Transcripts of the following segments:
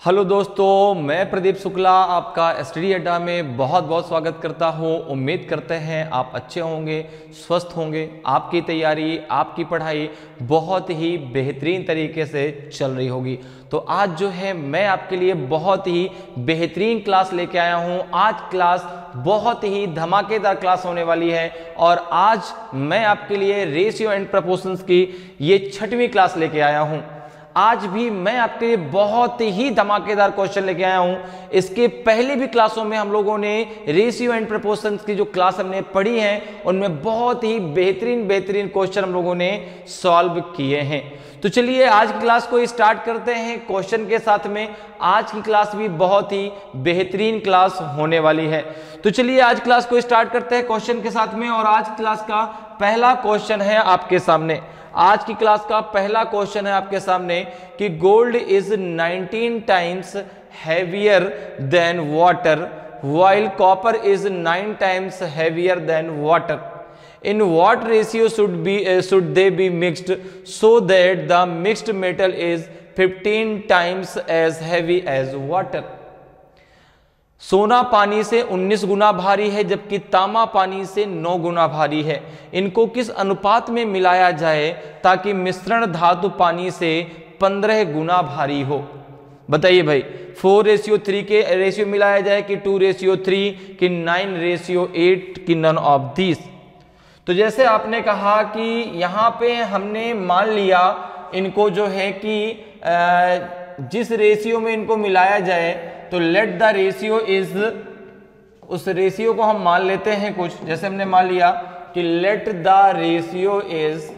Hello दोस्तों, मैं प्रदीप शुक्ला आपका स्टडी अड्डा में बहुत बहुत स्वागत करता हूं। उम्मीद करते हैं आप अच्छे होंगे, स्वस्थ होंगे, आपकी तैयारी, आपकी पढ़ाई बहुत ही बेहतरीन तरीके से चल रही होगी। तो आज जो है मैं आपके लिए बहुत ही बेहतरीन क्लास लेके आया हूं। आज क्लास बहुत ही धमाकेदार क्लास होने वाली है और आज मैं आपके लिए रेशियो एंड प्रपोर्शंस की ये 6वीं क्लास लेके आया हूं। आज भी मैं आपके लिए बहुत ही धमाकेदार क्वेश्चन लेके आया हूं। इसके पहले भी क्लासों में हम लोगों ने रेशियो एंड प्रपोर्शंस की जो क्लास हमने पढ़ी है उनमें बहुत ही बेहतरीन क्वेश्चन हम लोगों ने सॉल्व किए हैं। तो चलिए आज की क्लास को स्टार्ट करते हैं क्वेश्चन के साथ में। आज की क्लास भी बहुत ही बेहतरीन क्लास होने वाली है। तो चलिए आज क्लास को स्टार्ट करते हैं क्वेश्चन के साथ में। और आज क्लास का पहला क्वेश्चन है आपके सामने। आज की क्लास का पहला क्वेश्चन है आपके सामने कि gold is 19 times heavier than water while copper is 9 times heavier than water. In what ratio should they be mixed so that the mixed metal is 15 times as heavy as water? सोना पानी से 19 गुना भारी है जबकि तांबा पानी से 9 गुना भारी है। इनको किस अनुपात में मिलाया जाए ताकि मिश्रण धातु पानी से 15 गुना भारी हो? बताइए भाई, 4:3 के रेशियो मिलाया जाए कि 2:3 कि 9:8 कि नन ऑफ दिस? तो जैसे आपने कहा कि यहाँ पे हमने मान लिया इनको जो है कि जिस रेशियो में इनको मिलाया जाए तो लेट द रेशियो इज, उस रेशियो को हम मान लेते हैं कुछ। जैसे हमने मान लिया कि late the ratio is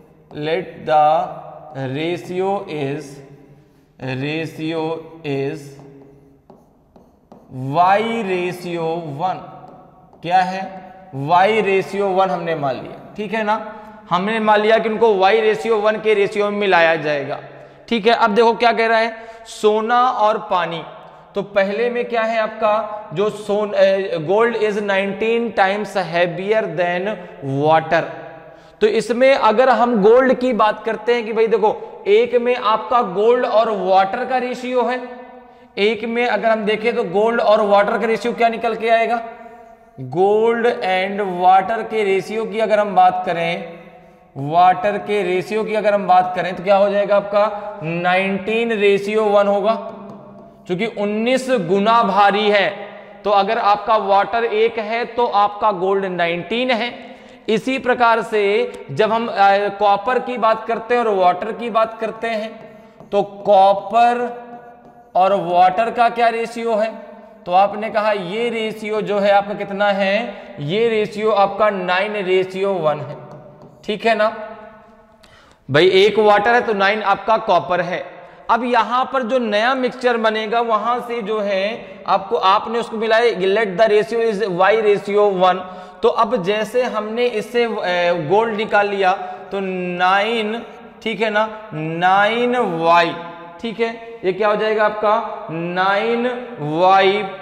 y/1। क्या है? y/1 हमने मान लिया, ठीक है ना। हमने मान लिया कि उनको y/1 के रेशियो में मिलाया जाएगा, ठीक है। अब देखो क्या कह रहा है, सोना और पानी। तो पहले में क्या है आपका, जो gold is 19 times heavier than water. तो इसमें अगर हम गोल्ड की बात करते हैं कि भाई देखो, एक में आपका गोल्ड और वाटर का रेशियो है, एक में अगर हम देखें तो गोल्ड और वाटर का रेशियो क्या निकल के आएगा, गोल्ड एंड वाटर के रेशियो की अगर हम बात करें, वाटर के रेशियो की अगर हम बात करें तो क्या हो जाएगा आपका 19:1 होगा। क्योंकि 19 गुना भारी है तो अगर आपका वाटर 1 है तो आपका गोल्ड 19 है। इसी प्रकार से जब हम कॉपर की बात करते हैं और वाटर की बात करते हैं तो कॉपर और वाटर का क्या रेशियो है, तो आपने कहा ये रेशियो जो है आपका कितना है, ये रेशियो आपका 9:1 है, ठीक है ना भाई। 1 वाटर है तो 9 आपका कॉपर है। अब यहां पर जो नया मिक्सचर बनेगा वहां से जो है आपने उसको मिलाया, late the ratio is y/1। तो अब जैसे हमने इससे गोल्ड निकाल लिया तो 9, ठीक है ना, 9y, ठीक है। ये क्या हो जाएगा आपका 9y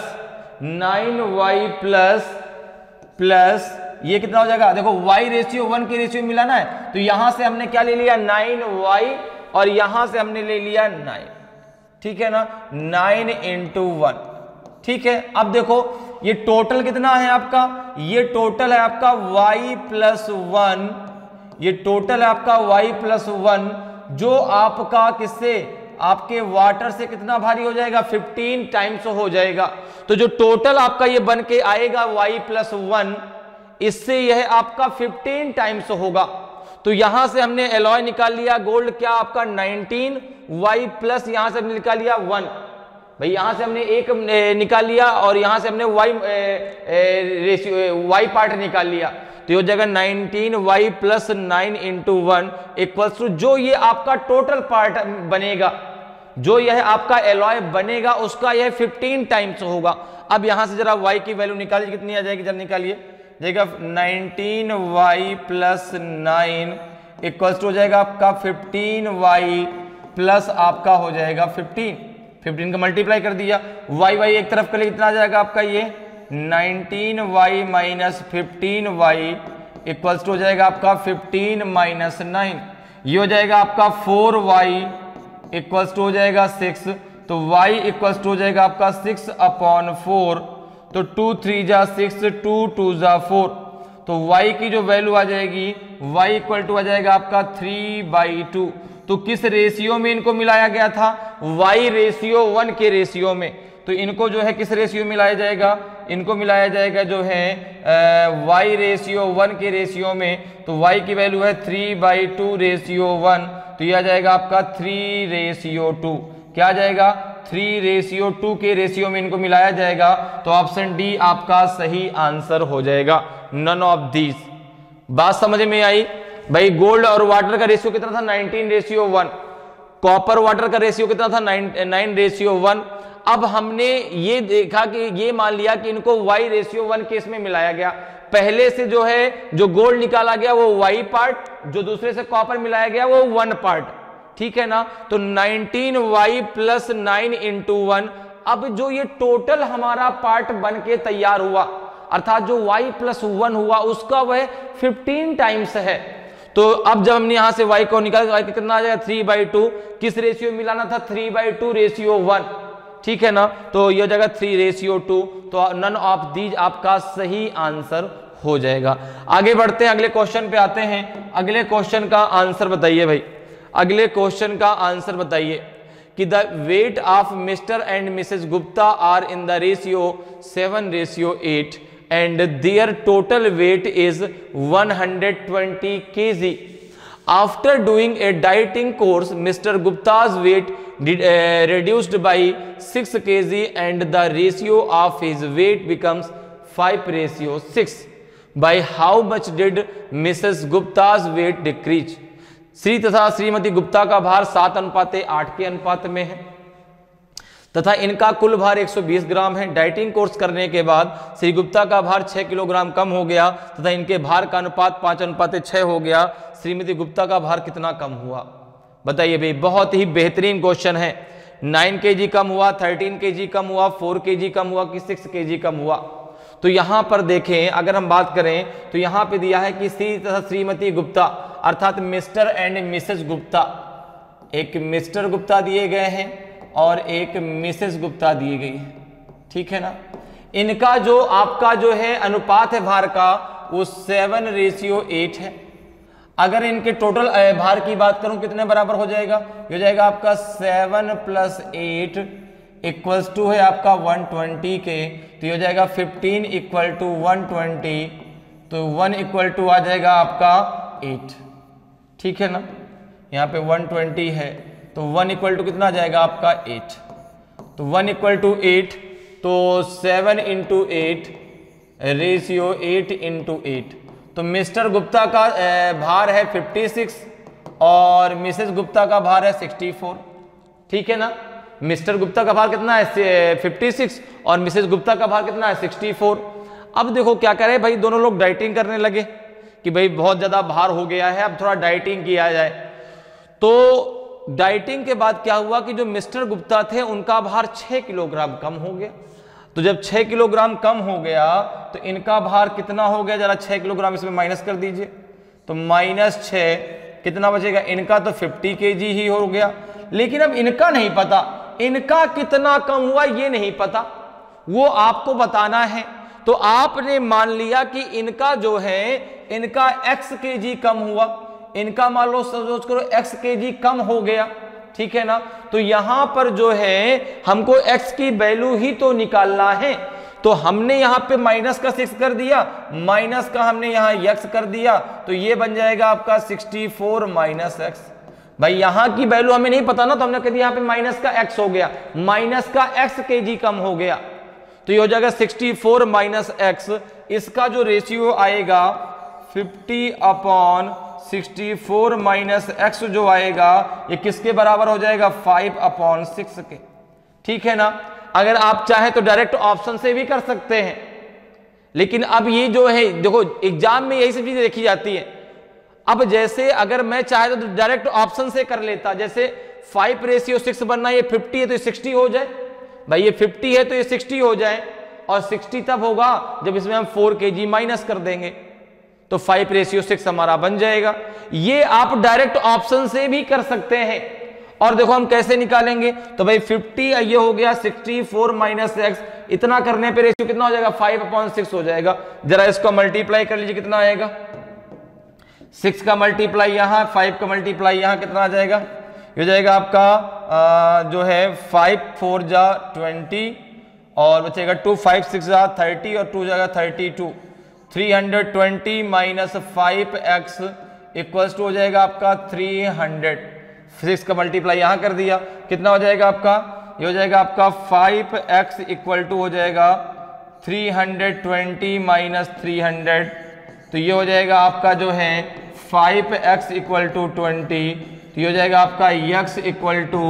प्लस ये कितना हो जाएगा, देखो y/1 के रेशियो मिलाना है तो यहां से हमने क्या ले लिया 9y और यहां से हमने ले लिया 9, ठीक है ना, 9 × 1, ठीक है। अब देखो ये टोटल कितना है आपका, ये टोटल है आपका y+1, ये टोटल है आपका y+1 जो आपका किससे, आपके वाटर से कितना भारी हो जाएगा, 15 टाइम्स हो जाएगा। तो जो टोटल आपका ये बन के आएगा y+1, इससे यह आपका 15 टाइम्स होगा। तो यहां से हमने एलॉय निकाल लिया, गोल्ड क्या आपका 19, y प्लस यहां से हमने निकाल लिया 1, भाई यहां से हमने 1 निकाल लिया और यहां से हमने y पार्ट निकाल लिया। तो ये जगह 19y + 9 × 1 इक्वल्स टू जो ये आपका टोटल पार्ट बनेगा, जो यह आपका एलॉय बनेगा उसका यह 15 टाइम्स होगा। अब यहां से जरा y की वैल्यू निकालिए, कितनी आ जाएगी, जरा निकालिए। जाएगा 19y + 9 इक्वल्स टू हो जाएगा आपका 15y प्लस आपका हो जाएगा 15 का मल्टीप्लाई कर दिया, y एक तरफ कर लिए, कितना आ जाएगा आपका ये 19y - 15y इक्वल्स टू हो जाएगा आपका 15 - 9, ये हो जाएगा आपका 4y इक्वल्स टू हो जाएगा 6। तो y इक्वल टू हो जाएगा आपका 6/4, तो 2 3 जा 6, 2 2 जा 4, तो y की जो वैल्यू आ जाएगी y इक्वल टू आ जाएगा आपका 3/2। तो किस रेशियो में इनको मिलाया गया था? y रेशियो 1 के रेशियो में। तो इनको जो है किस रेशियो में मिलाया जाएगा? इनको मिलाया जाएगा जो है y रेशियो 1 के रेशियो में। तो y की वैल्यू है 3/2/1, तो यह आ जाएगा आपका 3/2। क्या आ जाएगा? 3/2 के रेशियो में इनको मिलाया जाएगा। तो ऑप्शन डी आपका सही आंसर हो जाएगा, नन ऑफ दीज। बात समझ में आई? भाई गोल्ड और वाटर का रेशियो कितना था? 19/1। कॉपर वाटर का रेशियो कितना था? 9/1। अब हमने ये देखा कि ये मान लिया कि इनको y रेशियो 1 केस में मिलाया गया। पहले से जो है जो गोल्ड निकाला गया वो y पार्ट, जो दूसरे से कॉपर मिलाया गया वो 1 पार्ट, ठीक है ना। तो 19y + 9 × 1। अब जो ये टोटल हमारा पार्ट बन के तैयार हुआ, अर्थात जो y + 1 हुआ उसका वह 15 टाइम्स है। तो अब जब हमने यहां से y को निकाला, कितना आ जाएगा? 3/2। किस रेशियो मिलाना था? 3/2/1, ठीक है ना। तो यह जगह 3/2। तो नन ऑफ दीज आपका सही आंसर हो जाएगा। आगे बढ़ते हैं, अगले क्वेश्चन पे आते हैं। अगले क्वेश्चन का आंसर बताइए भाई, अगले क्वेश्चन का आंसर बताइए कि the weight of mister and missus Gupta are in the ratio 7/8 and their total weight is 120 kg. After doing a dieting course, Mr. Gupta's weight reduced by 6 kg and the ratio of his weight becomes 5/6. By how much did Mrs. Gupta's weight decrease? Shri तथा श्रीमती गुप्ता का भार 7:8 के अनुपात में है तथा इनका कुल भार 120 ग्राम है। डाइटिंग कोर्स करने के बाद श्री गुप्ता का भार 6 किलोग्राम कम हो गया तथा इनके भार का अनुपात 5:6 हो गया। श्रीमती गुप्ता का भार कितना कम हुआ? बताइए भाई, बहुत ही बेहतरीन क्वेश्चन है। 9 kg कम हुआ, 13 kg कम हुआ, 4 kg कम हुआ कि 6 kg कम हुआ? तो यहां पर देखें, अगर हम बात करें तो यहां पे दिया है कि श्री तथा श्रीमती गुप्ता अर्थात मिस्टर एंड मिसेस गुप्ता, एक मिस्टर गुप्ता दिए गए हैं और एक मिसेस गुप्ता दिए गई है, ठीक है ना। इनका जो आपका जो है अनुपात है भार का वो 7/8 है। अगर इनके टोटल भार की बात करूं कितने बराबर हो जाएगा? हो जाएगा आपका 7 + 8 = है आपका 120 के, तो ये हो जाएगा 15 = 120, तो 1 = आ जाएगा आपका 8, ठीक है ना। यहाँ पे 120 है तो 1 = कितना आ जाएगा आपका 8, तो 1 = 8, तो 7 × 8 रेशियो 8 × 8। तो मिस्टर गुप्ता का भार है 56 और मिसेस गुप्ता का भार है 64, ठीक है ना। मिस्टर गुप्ता का भार कितना है? 56 और मिसेस गुप्ता का भार कितना है? 64। अब देखो क्या करे भाई, दोनों लोग डाइटिंग करने लगे कि भाई बहुत ज्यादा भार हो गया है, अब थोड़ा डाइटिंग किया जाए। तो डाइटिंग के बाद क्या हुआ कि जो मिस्टर गुप्ता थे उनका भार 6 किलोग्राम कम हो गया। तो जब 6 किलोग्राम कम हो गया तो इनका भार कितना हो गया? जरा 6 किलोग्राम इसमें माइनस कर दीजिए, तो -6 कितना बचेगा? इनका तो 50 kg ही हो गया। लेकिन अब इनका नहीं पता, इनका कितना कम हुआ ये नहीं पता, वो आपको बताना है। तो आपने मान लिया कि इनका जो है इनका x kg कम हुआ, इनका मान लो सोच करो x kg कम हो गया, ठीक है ना। तो यहां पर जो है हमको x की वैल्यू ही तो निकालना है, तो हमने यहां पे -6 कर दिया, माइनस का हमने यहां x कर दिया, तो ये बन जाएगा आपका 64 - x। भाई यहां की वैल्यू हमें नहीं पता ना, तो हमने कह दिया यहां पे -x हो गया, -x kg कम हो गया, तो ये हो जाएगा 64 - x। इसका जो रेशियो आएगा 50/64 - x जो आएगा ये किसके बराबर हो जाएगा? 5/6 के, ठीक है ना। अगर आप चाहें तो डायरेक्ट ऑप्शन से भी कर सकते हैं, लेकिन अब ये जो है देखो एग्जाम में यही सब चीजें देखी जाती है। अब जैसे अगर मैं चाहे तो डायरेक्ट ऑप्शन से कर लेता, जैसे 5/6 बनना, ये 50 है तो ये 60 हो जाए, भाई ये 50 है तो ये 60 हो जाए, और 60 तब होगा जब इसमें हम 4 kg माइनस कर देंगे, तो 5/6 हमारा बन जाएगा। ये आप डायरेक्ट ऑप्शन से भी कर सकते हैं, और देखो हम कैसे निकालेंगे, तो भाई 50 ये हो गया 64 माइनस एक्स, इतना करने पे रेशियो कितना हो जाएगा 5/6 हो जाएगा। जरा इसको मल्टीप्लाई कर लीजिए, कितना आएगा 6 का मल्टीप्लाई यहां, 5 का मल्टीप्लाई यहां, कितना आ जाएगा, ये हो जाएगा आपका जो है 5 4 जा 20 और बचेगा 2 5 6 जा 30 और 2 जाएगा 32। 320 माइनस 5x इक्वल्स टू हो जाएगा आपका 300। 6 का मल्टीप्लाई यहां कर दिया, कितना हो जाएगा आपका, ये हो जाएगा आपका 5x इक्वल टू हो जाएगा 320 माइनस 300, तो ये हो जाएगा आपका जो है 5x इक्वल टू 20, तो ये हो जाएगा आपका x इक्वल टू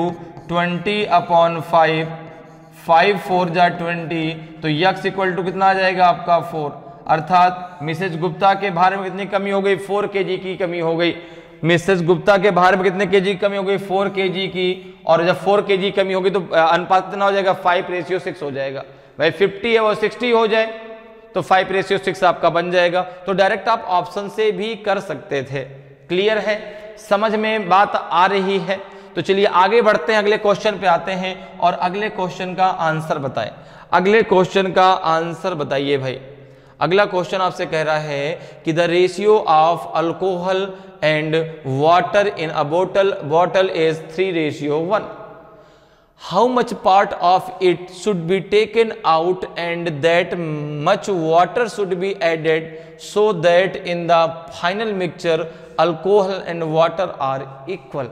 20/5, 5 4 जा 20, तो x इक्वल टू कितना आ जाएगा आपका 4, अर्थात मिसेज गुप्ता के भार में कितनी कमी हो गई, 4 kg की कमी हो गई। मिसेज गुप्ता के भार में कितने kg की कमी हो गई, 4 kg की, और जब 4 kg कमी होगी तो अनुपात कितना हो जाएगा 5:6 हो जाएगा। भाई 50 है वो 60 हो जाए तो 5:6 आपका बन जाएगा। तो डायरेक्ट आप ऑप्शन से भी कर सकते थे। क्लियर है, समझ में बात आ रही है? तो चलिए आगे बढ़ते हैं, अगले क्वेश्चन पे आते हैं और अगले क्वेश्चन का आंसर बताएं। अगले क्वेश्चन का आंसर बताइए भाई। अगला क्वेश्चन आपसे कह रहा है कि the ratio of alcohol and water in a bottle is 3:1। How much part of it should be taken out and that much water should be added so that in the final mixture alcohol and water are equal.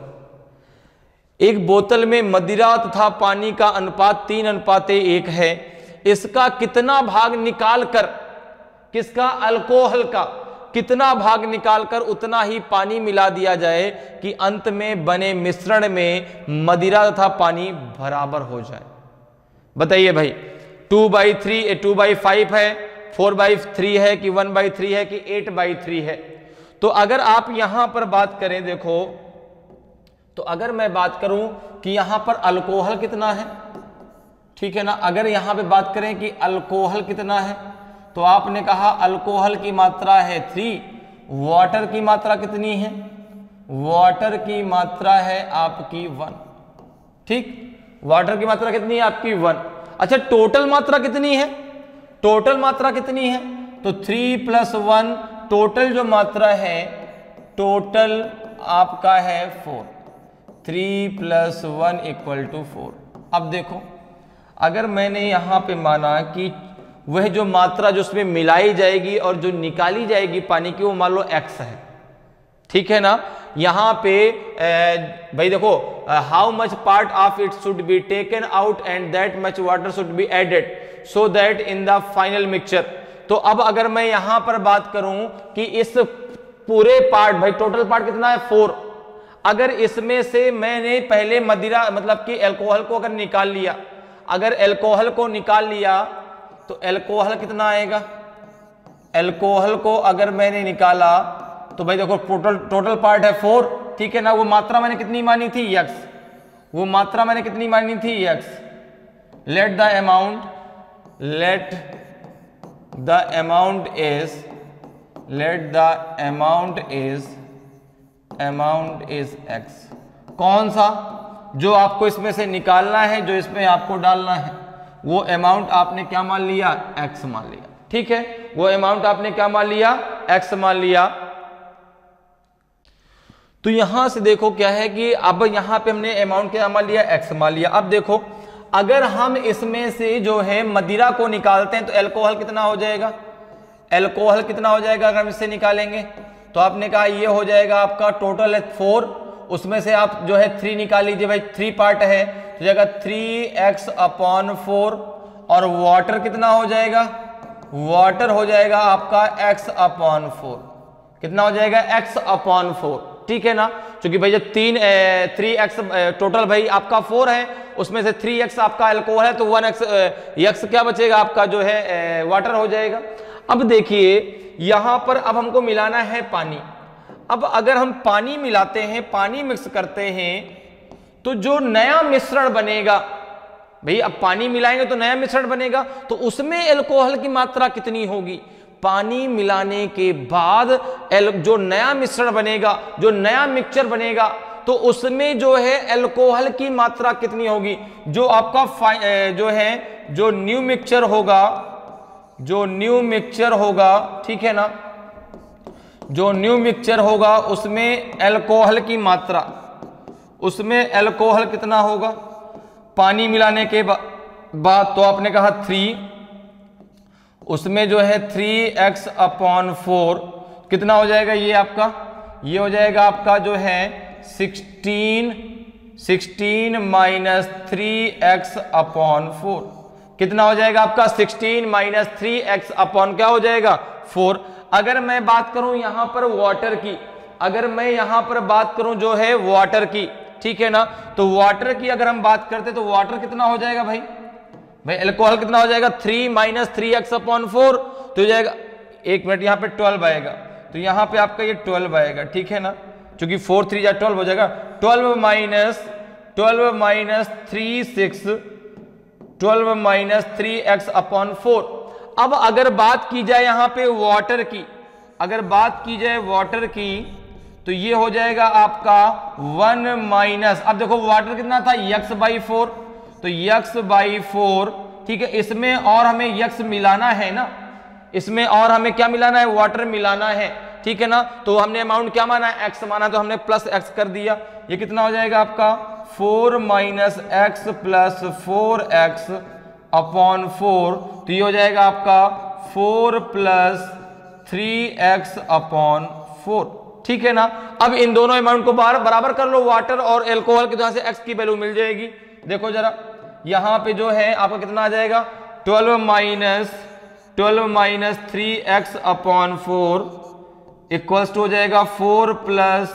एक बोतल में मदिरा तथा पानी का अनुपात 3:1 है। इसका कितना भाग निकालकर, किसका, अल्कोहल का, कितना भाग निकालकर उतना ही पानी मिला दिया जाए कि अंत में बने मिश्रण में मदिरा तथा पानी बराबर हो जाए। बताइए भाई, 2/3 2/5 है, 4/3 है कि 1/3 है कि 8/3 है। तो अगर आप यहां पर बात करें, देखो तो अगर मैं बात करूं कि यहां पर अल्कोहल कितना है, ठीक है ना, अगर यहां पे बात करें कि अल्कोहल कितना है, तो आपने कहा अल्कोहल की मात्रा है 3, वाटर की मात्रा कितनी है, वाटर की मात्रा है आपकी 1, ठीक, वाटर की मात्रा कितनी है आपकी 1। अच्छा, टोटल मात्रा कितनी है, टोटल मात्रा कितनी है, तो 3 + 1, टोटल जो मात्रा है, टोटल आपका है 4, 3 + 1 = 4। अब देखो, अगर मैंने यहां पे माना कि वह जो मात्रा जो उसमें मिलाई जाएगी और जो निकाली जाएगी पानी की, वो मान लो x है, ठीक है ना। यहां पे भाई देखो, how much part of it should be taken out and that much water should be added so that in the final mixture. तो अब अगर मैं यहां पर बात करूं कि इस पूरे पार्ट, भाई टोटल पार्ट कितना है 4, अगर इसमें से मैंने पहले मदिरा मतलब कि अल्कोहल को अगर निकाल लिया, अगर अल्कोहल को निकाल लिया तो अल्कोहल कितना आएगा, अल्कोहल को अगर मैंने निकाला तो भाई देखो टोटल पार्ट है 4, ठीक है ना। वो मात्रा मैंने कितनी मानी थी x, वो मात्रा मैंने कितनी मानी थी x। Let the amount is x। कौन सा, जो आपको इसमें से निकालना है, जो इसमें आपको डालना है, वो अमाउंट आपने क्या मान लिया, x मान लिया, ठीक है। वो अमाउंट आपने क्या मान लिया, x मान लिया। तो यहां से देखो क्या है कि अब यहां पे हमने अमाउंट क्या मान लिया, x मान लिया। अब देखो, अगर हम इसमें से जो है मदिरा को निकालते हैं तो अल्कोहल कितना हो जाएगा, अल्कोहल कितना हो जाएगा अगर हम इससे निकालेंगे, तो आपने कहा ये हो जाएगा आपका टोटल है 4, उसमें से आप जो है 3 निकाल लीजिए, भाई 3 पार्ट है तो जाएगा 3x/4, और वाटर कितना हो जाएगा, वाटर हो जाएगा आपका x/4, कितना हो जाएगा x/4, ठीक है ना। क्योंकि भाई जब 3x टोटल भाई आपका 4 है, उसमें से 3x आपका अल्कोहल है, तो 1x क्या बचेगा आपका जो है वाटर हो जाएगा। अब देखिए यहां पर अब हमको मिलाना है पानी। अब अगर हम पानी मिलाते हैं, पानी मिक्स करते हैं, तो जो नया मिश्रण बनेगा, भाई अब पानी मिलाएंगे तो नया मिश्रण बनेगा, तो उसमें अल्कोहल की मात्रा कितनी होगी। पानी मिलाने के बाद जो नया मिश्रण बनेगा, जो नया मिक्सचर बनेगा, तो उसमें जो है अल्कोहल की मात्रा कितनी होगी, जो आपका जो न्यू मिक्सचर होगा, ठीक है ना, जो न्यू मिक्सचर होगा उसमें अल्कोहल की मात्रा, उसमें अल्कोहल कितना होगा पानी मिलाने के बाद, तो आपने कहा 3, उसमें जो है 3x/4 कितना हो जाएगा, ये हो जाएगा आपका जो है 16 माइनस 3x/4 कितना हो जाएगा आपका 16 माइनस 3x अपॉन क्या हो जाएगा 4। अगर मैं बात करूं यहां पर वाटर की, अगर मैं यहां पर बात करूं जो है वाटर की, ठीक है ना, तो वाटर की अगर हम बात करते तो वाटर कितना हो जाएगा भाई अल्कोहल कितना हो जाएगा 3 माइनस 3x/4 तो हो जाएगा, एक मिनट, यहां पे 12 आएगा, तो यहां पे आपका ये 12 आएगा, ठीक है ना, क्योंकि 4 3 या 12 हो जाएगा, 12 माइनस 3x/4। अब अगर बात की जाए यहां पे वाटर की, अगर बात की जाए वाटर की, तो ये हो जाएगा आपका 1 माइनस, अब देखो वाटर कितना था x/4, तो x/4, ठीक है, इसमें और हमें x मिलाना है ना, इसमें और हमें क्या मिलाना है, वाटर मिलाना है, ठीक है ना, तो हमने अमाउंट क्या माना है, x माना, तो हमने प्लस x कर दिया, ये कितना हो जाएगा आपका 4 माइनस x प्लस 4x/4, तो ये हो जाएगा आपका 4 प्लस 3x/4, ठीक है ना। अब इन दोनों अमाउंट को बराबर कर लो, वाटर और अल्कोहल की, जहां से x की वैल्यू मिल जाएगी। देखो जरा यहां पे जो है आपका कितना आ जाएगा 12 माइनस 3x/4 इक्वल्स टू हो जाएगा 4 प्लस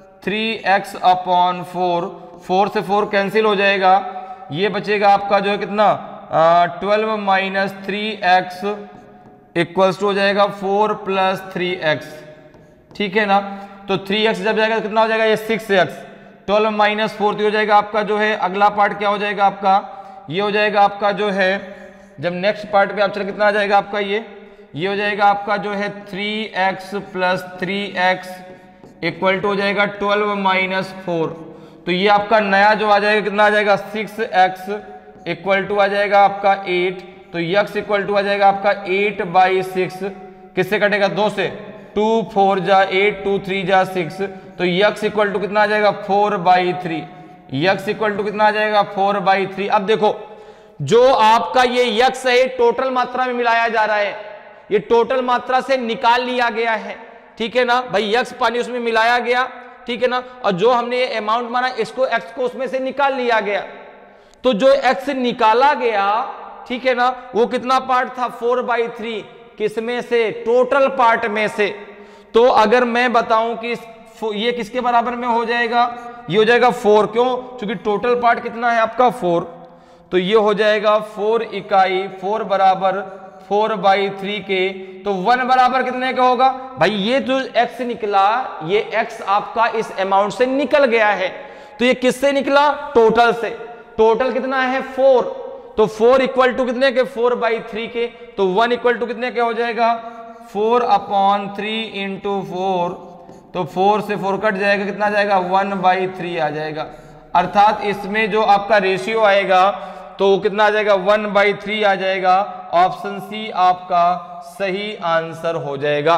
3x/4, 4 से 4 कैंसिल हो जाएगा, ये बचेगा आपका जो है कितना 12 माइनस 3x इक्वल्स टू हो जाएगा 4 प्लस 3x, ठीक है ना, तो 3x जब जाएगा तो कितना हो जाएगा ये 6x, 12 माइनस 4 हो जाएगा आपका जो है अगला पार्ट क्या हो जाएगा आपका, ये हो जाएगा आपका जो है, जब नेक्स्ट पार्ट पे आप चल कितना आ जाएगा आपका ये हो जाएगा आपका जो है 3x plus 3x equal to हो जाएगा 12 माइनस 4, तो ये आपका नया जो आ जाएगा कितना आ जाएगा 6x इक्वल टू आ जाएगा आपका 8, तो x इक्वल टू आ जाएगा आपका 8/6, किससे कटेगा 2 से, 2 4 जा 8, 2 3 जा 6, तो x इक्वल टू कितना आ जाएगा 4/3, x इक्वल टू कितना आ जाएगा 4/3। अब देखो जो आपका ये x है टोटल मात्रा में मिलाया जा रहा है, ये टोटल मात्रा से निकाल लिया गया है, ठीक है ना भाई, x पानी उसमें मिलाया गया, ठीक है ना, और जो हमने ये अमाउंट माना इसको x को उसमें से निकाल लिया गया, तो जो x निकाला गया, ठीक है ना, वो कितना पार्ट था 4/3, किसमें से, टोटल पार्ट में से। तो अगर मैं बताऊं कि ये किसके बराबर में हो जाएगा, ये हो जाएगा 4, क्यों, क्योंकि टोटल पार्ट कितना है आपका 4, तो ये हो जाएगा 4 इकाई, 4 बराबर 4/3 के, तो 1 बराबर कितने का होगा भाई, ये जो x निकला, ये x आपका इस अमाउंट से निकल गया है, तो ये किससे निकला, टोटल से, टोटल कितना है 4, तो 4 इक्वल टू कितने के 4/3 के, तो 1 इक्वल टू कितने के हो जाएगा 4/3 इंटू 4, तो 4 से 4 कट जाएगा, कितना जाएगा 1/3 आ जाएगा, अर्थात इसमें जो आपका रेशियो आएगा तो कितना आ जाएगा 1/3 आ जाएगा। ऑप्शन सी आपका सही आंसर हो जाएगा।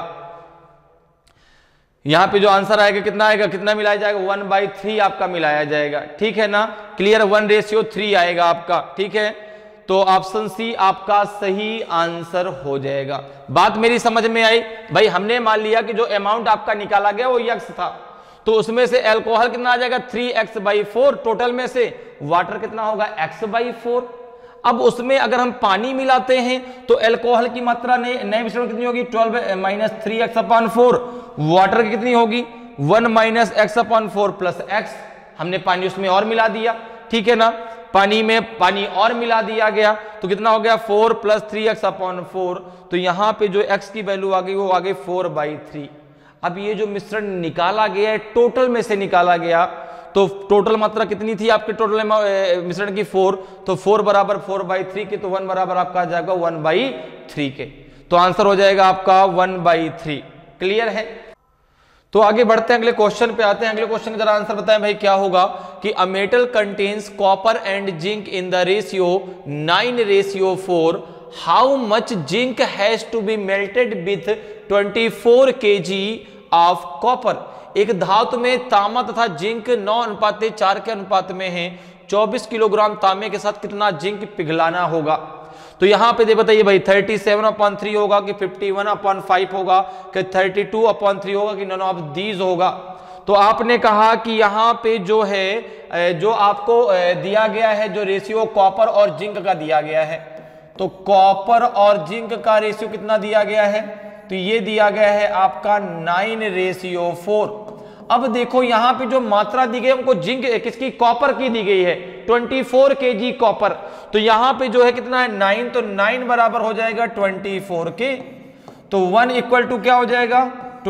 यहां पे जो आंसर आएगा कितना आएगा, कितना मिलाया जाएगा 1/3 आपका मिलाया जाएगा, ठीक है ना, क्लियर, 1:3 आएगा आपका, ठीक है, तो ऑप्शन सी आपका सही आंसर हो जाएगा। बात मेरी समझ में आई भाई, हमने मान लिया कि जो अमाउंट आपका निकाला गया वो x था, तो उसमें से अल्कोहल कितना आ जाएगा 3x/4, टोटल में से वाटर कितना होगा x/4। अब उसमें अगर हम पानी मिलाते हैं तो अल्कोहल की मात्रा नए मिश्रण कितनी होगी 12 माइनस 3x/4, वाटर की कितनी होगी 1 माइनस x/4 प्लस x, हमने पानी उसमें और मिला दिया, ठीक है ना, पानी में पानी और मिला दिया गया, तो कितना हो गया 4 प्लस 3x/4, तो यहां पे जो x की वैल्यू आ गई वो आ गई 4/3। अब ये जो मिश्रण निकाला गया है टोटल में से निकाला गया, तो टोटल मात्रा कितनी थी आपके टोटल मिश्रण की 4, तो 4 बराबर 4/3 के, तो 1 बराबर आपका आ जाएगा 1/3 के, तो आंसर हो जाएगा आपका 1/3। क्लियर है। तो आगे बढ़ते हैं, अगले क्वेश्चन पे आते हैं। अगले क्वेश्चन का जरा आंसर बताएं भाई, क्या होगा कि a metal contains copper and zinc in the ratio 9:4, how much zinc has to be melted with 24 kg of copper. एक धातु में तांबा तथा जिंक 9:4 के अनुपात में है। 24 किलोग्राम तांबे के साथ कितना जिंक पिघलाना होगा। तो यहां पे दे बताइए भाई 37/3 होगा कि 51/5 होगा कि 32/3 होगा कि नन ऑफ दीज होगा। तो आपने कहा कि यहां पे जो है जो आपको दिया गया है जो रेशियो कॉपर और जिंक का दिया गया है, तो कॉपर और जिंक का रेशियो कितना दिया गया है, तो ये दिया गया है आपका 9:4। अब देखो यहां पे जो मात्रा दी गई हमको जिंक किसकी, कॉपर की दी गई है 24 kg कॉपर। तो यहां पे जो है कितना है 9, तो 9 बराबर हो जाएगा 24 के। तो 1 इक्वल टू क्या हो जाएगा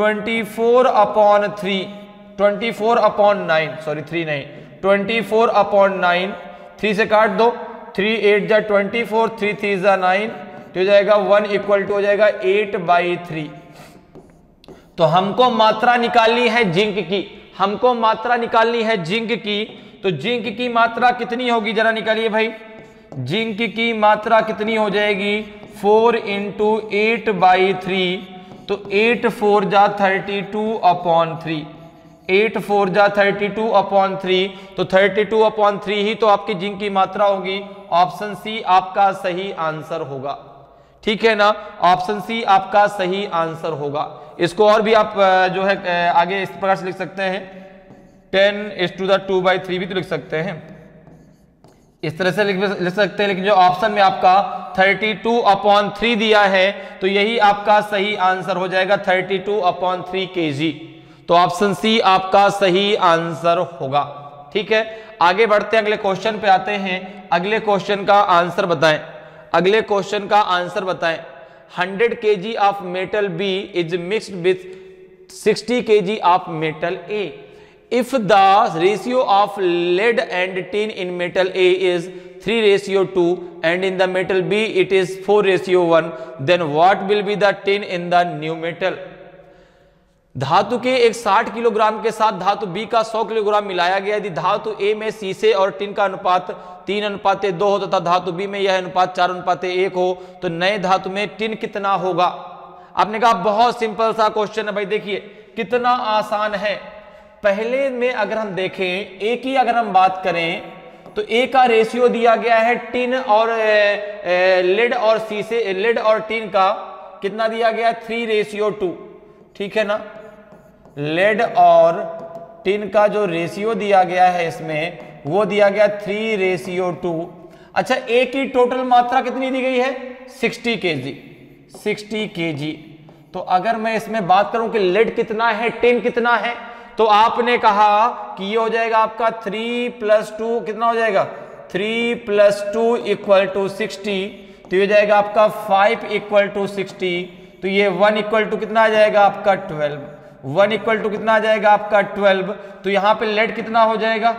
24/3, 24/9, सॉरी 3 नहीं 24/9, 3 से काट दो, 3 8 जा 24, 3 3 जा 9, तो हो जाएगा 1 इक्वल टू हो जाएगा 8/3। तो हमको मात्रा निकालनी है जिंक की, हमको मात्रा निकालनी है जिंक की। तो जिंक की मात्रा कितनी होगी जरा निकालिए भाई। जिंक की मात्रा कितनी हो जाएगी 4 × 8/3, तो 8 4 जा 32/3, 8 4 जा 32/3, तो 32/3 ही तो आपकी जिंक की मात्रा होगी। ऑप्शन सी आपका सही आंसर होगा, ठीक है ना, ऑप्शन सी आपका सही आंसर होगा। इसको और भी आप जो है आगे इस प्रकार से लिख सकते हैं, 10⁻² भी तो लिख सकते हैं, इस तरह से लिख सकते हैं। लेकिन जो ऑप्शन में आपका 32/3 दिया है, तो यही आपका सही आंसर हो जाएगा 32/3 kg। तो ऑप्शन सी आपका सही आंसर होगा, ठीक है। आगे बढ़ते हैं, अगले क्वेश्चन पे आते हैं। अगले क्वेश्चन का आंसर बताएं, अगले क्वेश्चन का आंसर बताएं। 100 kg of metal B is mixed with 60 kg of metal A. If the ratio of lead and tin in metal A is 3:2 and in the metal B it is 4:1, then what will be the tin in the new metal? धातु के एक 60 kilogram के साथ धातु B का 100 kilogram मिलाया गया। यदि धातु A में शीशे और टिन का अनुपात 3:2 हो तथा धातु B में यह अनुपात 4:1 हो, तो नए धातु में टिन कितना होगा। आपने कहा बहुत सिंपल सा क्वेश्चन है भाई, देखिए कितना आसान है। पहले में अगर हम देखें ए की अगर हम बात करें तो ए का रेशियो दिया गया है टिन और लेड और शीशे, लेड और टिन का कितना दिया गया 3:2, ठीक है ना। लेड और टिन का जो रेशियो दिया गया है इसमें वो दिया गया 3:2। अच्छा ए की टोटल मात्रा कितनी दी गई है 60 kg, 60 kg। तो अगर मैं इसमें बात करूं कि लेड कितना है टिन कितना है, तो आपने कहा कि ये हो जाएगा आपका 3 + 2 कितना हो जाएगा 3 + 2 = 60, तो ये हो जाएगा आपका 5 = 60। तो ये 1 = कितना आ जाएगा आपका 12, 1 = कितना आ जाएगा आपका 12। तो यहां पे लेड कितना हो जाएगा,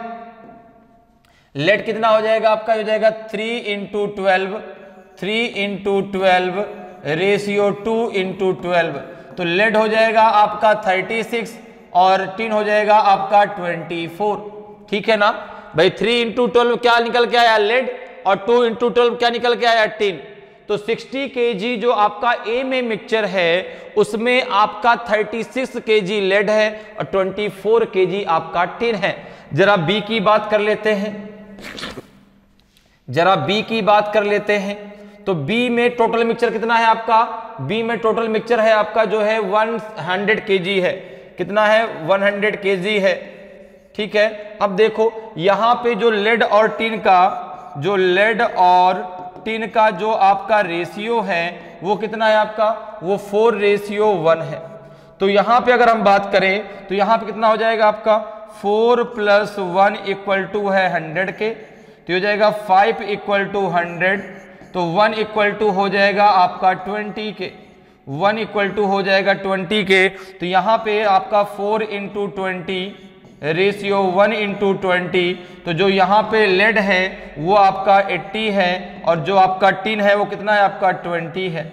लेड कितना हो जाएगा आपका, हो जाएगा 3 × 12, 3 × 12 रेशियो 2 × 12। तो लेड हो जाएगा आपका 36 और टिन हो जाएगा आपका 24, ठीक है ना भाई। 3 × 12 क्या निकल के आया लेड और 2 × 12 क्या निकल के आया टिन। तो 60 kg जो आपका ए में मिक्सचर है उसमें आपका 36 kg लेड है और 24 kg आपका टिन है। जरा बी की बात कर लेते हैं, जरा बी की बात कर लेते हैं। तो बी में टोटल मिक्सचर कितना है आपका, बी में टोटल मिक्सचर है आपका जो है 100 kg है, कितना है 100 kg है, ठीक है। अब देखो यहां पे जो लेड और टिन का, जो लेड और टिन का जो आपका रेशियो है वो कितना है आपका, वो 4:1 है। तो यहां पे अगर हम बात करें तो यहां पे कितना हो जाएगा आपका 4 + 1 = है 100 के, तो हो जाएगा 5 = 100, तो 1 = हो जाएगा आपका 20 के, 1 = हो जाएगा 20 के। तो यहां पे आपका 4 × 20 रेशियो 1 × 20, तो जो यहाँ पे लेड है वो आपका 80 है और जो आपका टिन है वो कितना है आपका 20 है।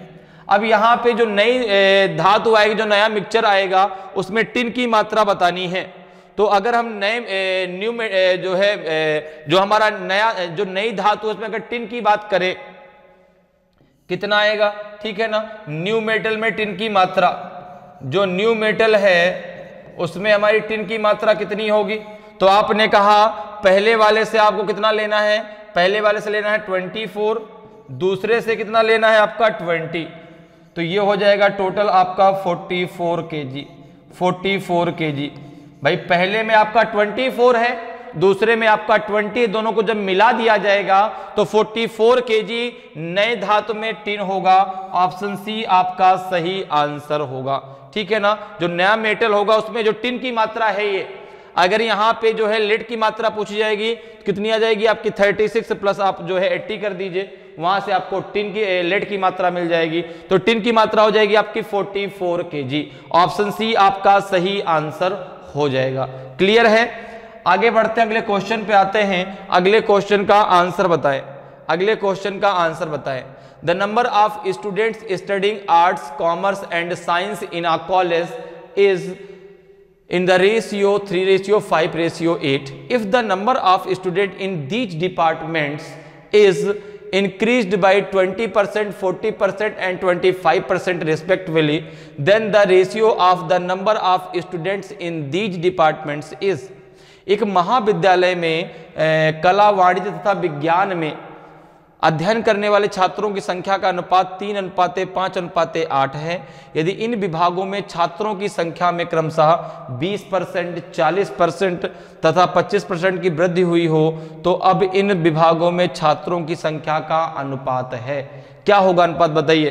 अब यहाँ पे जो नई धातु आएगी, जो नया मिक्सचर आएगा, उसमें टिन की मात्रा बतानी है। तो अगर हम नए न्यू जो है जो हमारा नया जो नई धातु, उसमें अगर टिन की बात करें कितना आएगा, ठीक है ना। न्यू मेटल में टिन की मात्रा, जो न्यू मेटल है उसमें हमारी टिन की मात्रा कितनी होगी, तो आपने कहा पहले वाले से आपको कितना लेना है, पहले वाले से लेना है 24, दूसरे से कितना लेना है आपका 20, तो ये हो जाएगा टोटल आपका 44 kg, 44 kg। भाई पहले में आपका 24 है, दूसरे में आपका 20, दोनों को जब मिला दिया जाएगा तो 44 kg नए धातु में टिन होगा। ऑप्शन सी आपका सही आंसर होगा, ठीक है ना। जो नया मेटल होगा उसमें जो टिन की मात्रा है ये, अगर यहाँ पे जो है लेड की मात्रा पूछी जाएगी कितनी आ जाएगी आपकी 36 प्लस आप जो है 80 कर दीजिए, वहां से आपको टिन की लेड की मात्रा मिल जाएगी, तो टिन की मात्रा हो जाएगी आपकी 44 kg। ऑप्शन सी आपका सही आंसर हो जाएगा। क्लियर है। आगे बढ़ते हैं, अगले क्वेश्चन पे आते हैं। अगले क्वेश्चन का आंसर बताएं, अगले क्वेश्चन का आंसर बताएं। The number of students studying arts, commerce and science in a college is in the ratio 3:5:8. If the number of students in these departments is increased by 20%, 40% and 25% respectively, then the ratio of the number of students in these departments is। एक महाविद्यालय में कला, वाणिज्य तथा विज्ञान में अध्ययन करने वाले छात्रों की संख्या का अनुपात 3:5:8 है। यदि इन विभागों में छात्रों की संख्या में क्रमशः 20%, 40% तथा 25% की वृद्धि हुई हो, तो अब इन विभागों में छात्रों की संख्या का अनुपात है। क्या होगा अनुपात बताइए।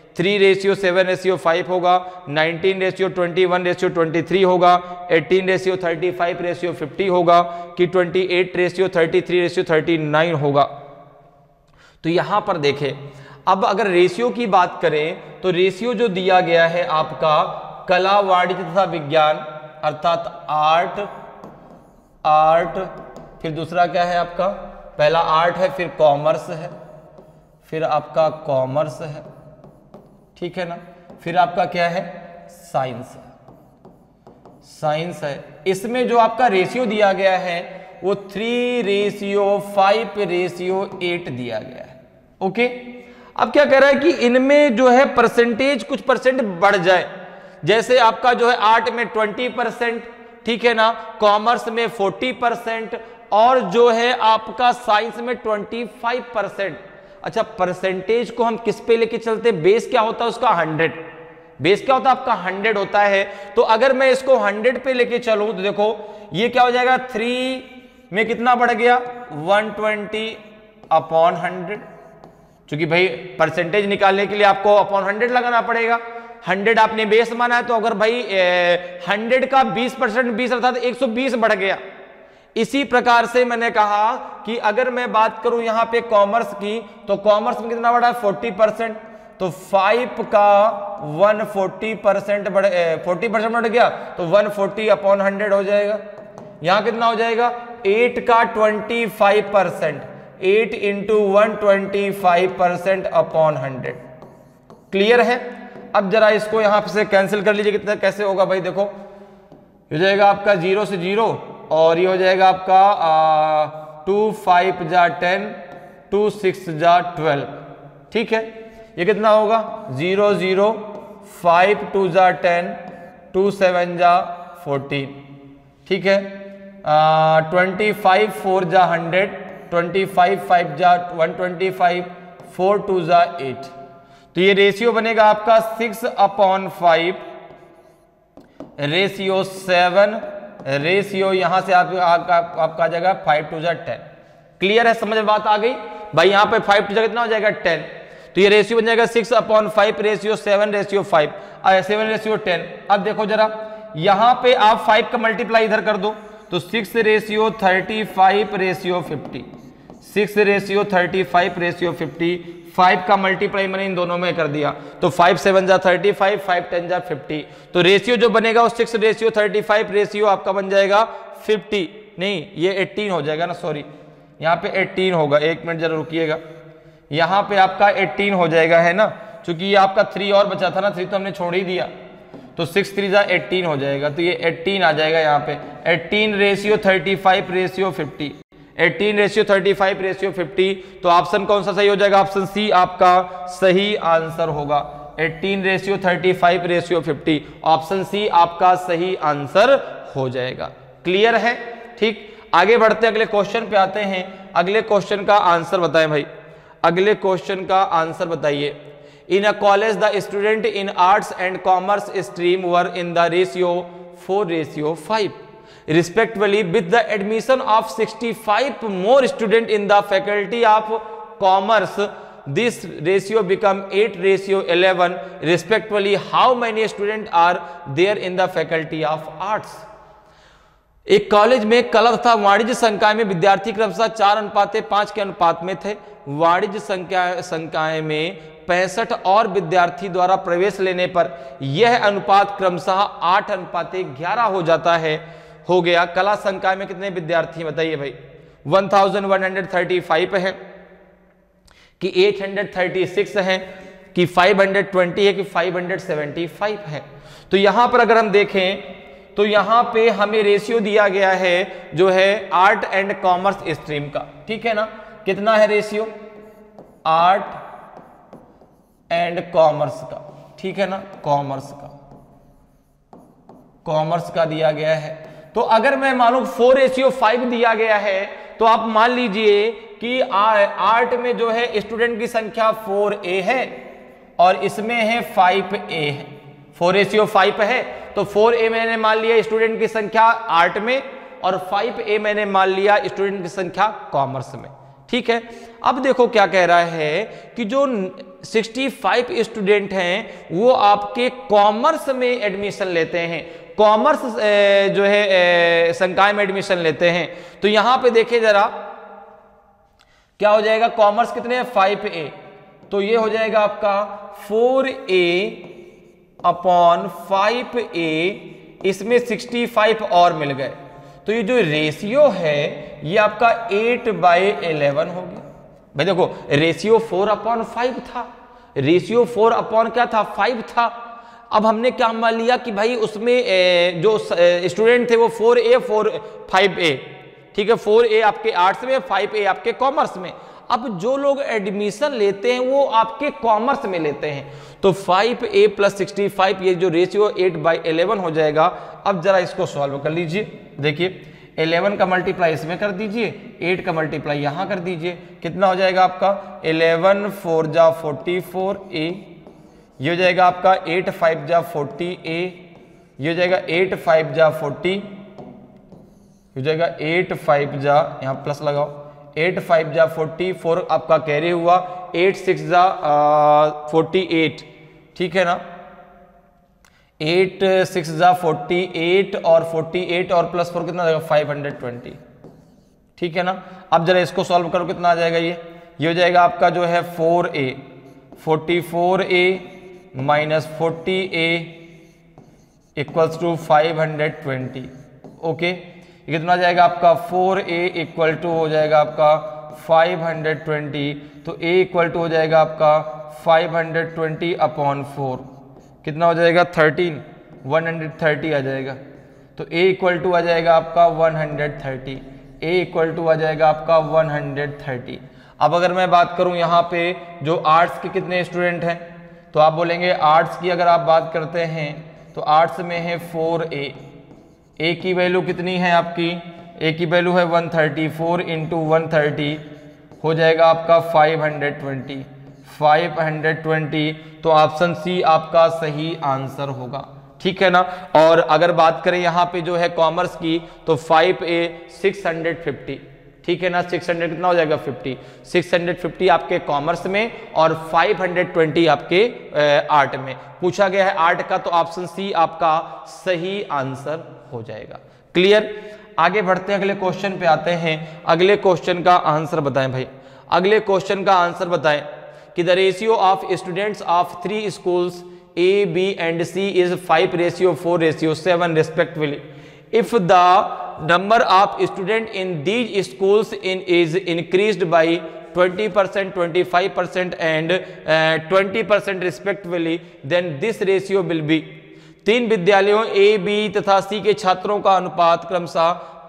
3:7:5 होगा, 19:21:23 होगा, 18:35:50 होगा कि 28:33:39 होगा। तो यहां पर देखें, अब अगर रेशियो की बात करें तो रेशियो जो दिया गया है आपका कला, वाणिज्य तथा विज्ञान अर्थात आर्ट, फिर दूसरा क्या है आपका, पहला आर्ट है, फिर कॉमर्स है, फिर आपका कॉमर्स है, ठीक है ना, फिर आपका क्या है साइंस है, साइंस है। इसमें जो आपका रेशियो दिया गया है वो 3:5:8 दिया गया है। ओके, अब क्या कह रहा है कि इनमें जो है परसेंटेज कुछ परसेंट बढ़ जाए, जैसे आपका जो है आर्ट में 20%, ठीक है ना, कॉमर्स में 40% और जो है आपका साइंस में 25%। अच्छा, परसेंटेज को हम किस पे लेके चलते, बेस क्या होता है उसका 100, बेस क्या होता है आपका 100 होता है। तो अगर मैं इसको 100 पे लेके चलूं तो देखो ये क्या हो जाएगा, 3 में कितना बढ़ गया 120/100, क्योंकि भाई परसेंटेज निकालने के लिए आपको अपॉन 100 लगाना पड़ेगा। 100 आपने बेस माना है, तो अगर भाई 100 का 20% 20 अर्थात 120 बढ़ गया। इसी प्रकार से मैंने कहा कि अगर मैं बात करूं यहां पे कॉमर्स की, तो कॉमर्स में कितना बढ़ा है 40%, तो 5 का 140% बढ़ 40% बढ़ गया तो 140/100 हो जाएगा। यहां कितना हो जाएगा 8 का 25%, 8 × 125%/100। क्लियर है। अब जरा इसको यहां से कैंसिल कर लीजिए, कितना कैसे होगा भाई, देखो हो जाएगा आपका 0 से 0 और ये हो जाएगा आपका 2 5 जा 10, 2 6 जा 12, ठीक है। ये कितना होगा 0 0 5 2 जा 10, 2 7 जा 14, ठीक है। 25 4 जा 100, 25 5 जा 125, 4 2 जा 8। तो ये रेशियो बनेगा आपका 6/5 रेशियो 7 रेशियो यहां से आपका आ जाएगा 5 2 जा 10। क्लियर है, समझ में बात आ गई भाई। यहां पे 5 2 जा कितना हो जाएगा 10, तो ये रेशियो बन जाएगा 6/5 रेशियो 7:5 7:10। अब देखो जरा यहां पे आप 5 का मल्टीप्लाई इधर कर दो, तो 6:35:50, 6:35:50, 5 का मल्टीप्लाई मैंने इन दोनों में कर दिया, तो 5 7 जा 35, 5 10 जा 50। तो रेशियो जो बनेगा वो 6:35 रेशियो आपका बन जाएगा 50, नहीं ये 18 हो जाएगा ना, सॉरी यहाँ पे 18 होगा, एक मिनट जरा रुकिएगा, यहाँ पे आपका 18 हो जाएगा है ना, चूंकि ये आपका 3 और बचा था ना, 3 तो हमने छोड़ ही दिया, तो 6 3 18 हो जाएगा, तो ये 18 आ जाएगा यहाँ पे। 18 रेशियो 35 रेशियो 50, 18 रेशियो 35 रेशियो 50, तो ऑप्शन कौन सा सही हो जाएगा? ऑप्शन सी आपका सही आंसर होगा। 18 रेशियो 35 रेशियो 50, ऑप्शन सी आपका सही आंसर हो जाएगा। क्लियर है? ठीक, आगे बढ़ते अगले क्वेश्चन पे आते हैं। अगले क्वेश्चन का आंसर बताएं भाई, अगले क्वेश्चन का आंसर बताइए। In a college the student in arts and commerce stream were in the ratio 4:5 respectively with the admission of 65 more student in the faculty of commerce. This ratio become 8:11 respectively. How many students are there in the faculty of arts? एक कॉलेज में कला तथा वाणिज्य संकाय में विद्यार्थी क्रमशः 4:5 के अनुपात में थे। वाणिज्य संकाय में 65 और विद्यार्थी द्वारा प्रवेश लेने पर यह अनुपात क्रमशः 8:11 हो जाता है, हो गया। कला संकाय में कितने विद्यार्थी बताइए भाई? 1135 है कि 836 है कि 520 है कि 575 है। तो यहां पर अगर हम देखें तो यहां पे हमें रेशियो दिया गया है जो है आर्ट एंड कॉमर्स स्ट्रीम का, ठीक है ना? कितना है रेशियो? आर्ट एंड कॉमर्स का, ठीक है ना? कॉमर्स का दिया गया है। तो अगर मैं मानूं 4:5 दिया गया है, तो आप मान लीजिए कि आर्ट में जो है स्टूडेंट की संख्या 4A है और इसमें है 5A है। 4:5 है तो 4A मैंने मान लिया स्टूडेंट की संख्या आर्ट में और 5A मैंने मान लिया स्टूडेंट की संख्या कॉमर्स में, ठीक है। अब देखो क्या कह रहा है कि जो 65 स्टूडेंट हैं वो आपके कॉमर्स में एडमिशन लेते हैं, कॉमर्स जो है संकाय में एडमिशन लेते हैं। तो यहां पे देखिए जरा क्या हो जाएगा, कॉमर्स कितने हैं? 5A, तो ये हो जाएगा आपका 4A अपॉन 5A, इसमें 65 और मिल गए, तो ये जो रेशियो है ये आपका 8/11 हो गया। भाई देखो रेशियो 4/5 था, रेशियो 4 क्या था? 5 था। अब हमने क्या मान लिया कि भाई उसमें जो स्टूडेंट थे वो 5A, ठीक है, 4A आपके आर्ट्स में, 5A आपके कॉमर्स में। अब जो लोग एडमिशन लेते हैं वो आपके कॉमर्स में लेते हैं, तो 5A + 65 ये जो रेशियो 8/11 हो जाएगा। अब जरा इसको सॉल्व कर लीजिए, देखिए 11 का मल्टीप्लाई इसमें कर दीजिए, 8 का मल्टीप्लाई यहां कर दीजिए, कितना हो जाएगा आपका? 11 4 जा 44A, ये हो जाएगा आपका 8 5 जा 40A, ये हो जाएगा 8 5 जा 40, हो जाएगा 8 5 जा, यहाँ प्लस लगाओ, 8 5 जा 44 आपका कैरी हुआ, 8 6 जा 48, ठीक है ना? 8 6 जा 48 और 48 और +4 कितना जाएगा? 520, ठीक है ना? अब जरा इसको सॉल्व करो, कितना आ जाएगा? ये हो जाएगा आपका जो है 4A, 44A minus 40A equals to 520, okay. ये कितना आ जाएगा आपका? 4A इक्वल टू हो जाएगा आपका 520, तो A इक्वल टू हो जाएगा आपका 520/4, कितना हो जाएगा? 13, 130 आ जाएगा। तो A इक्वल टू आ जाएगा आपका 130, A इक्वल टू आ जाएगा आपका 130। अब अगर मैं बात करूं यहाँ पे जो आर्ट्स के कितने स्टूडेंट हैं, तो आप बोलेंगे आर्ट्स की अगर आप बात करते हैं तो आर्ट्स में है 4A, A की वैल्यू कितनी है आपकी? A की वैल्यू है 130, 4 × 130 हो जाएगा आपका 520, तो ऑप्शन सी आपका सही आंसर होगा, ठीक है ना। और अगर बात करें यहाँ पे जो है कॉमर्स की, तो 5A 650, ठीक है ना, 600 कितना हो जाएगा? 50, 650 आपके कॉमर्स में और 520 आपके आर्ट में। पूछा गया है आर्ट का, तो ऑप्शन सी आपका सही आंसर हो जाएगा। क्लियर? आगे बढ़ते हैं, अगले क्वेश्चन पे आते हैं। अगले क्वेश्चन का आंसर बताएं भाई, अगले क्वेश्चन का आंसर बताएं कि the ratio of students of 3 schools A, B and C is 5:4:7 respectively. If the number of students in these schools is increased by 20%, 25% and 20% respectively, then this ratio will be, तीन विद्यालयों ए, B तथा सी के छात्रों का अनुपात क्रमशः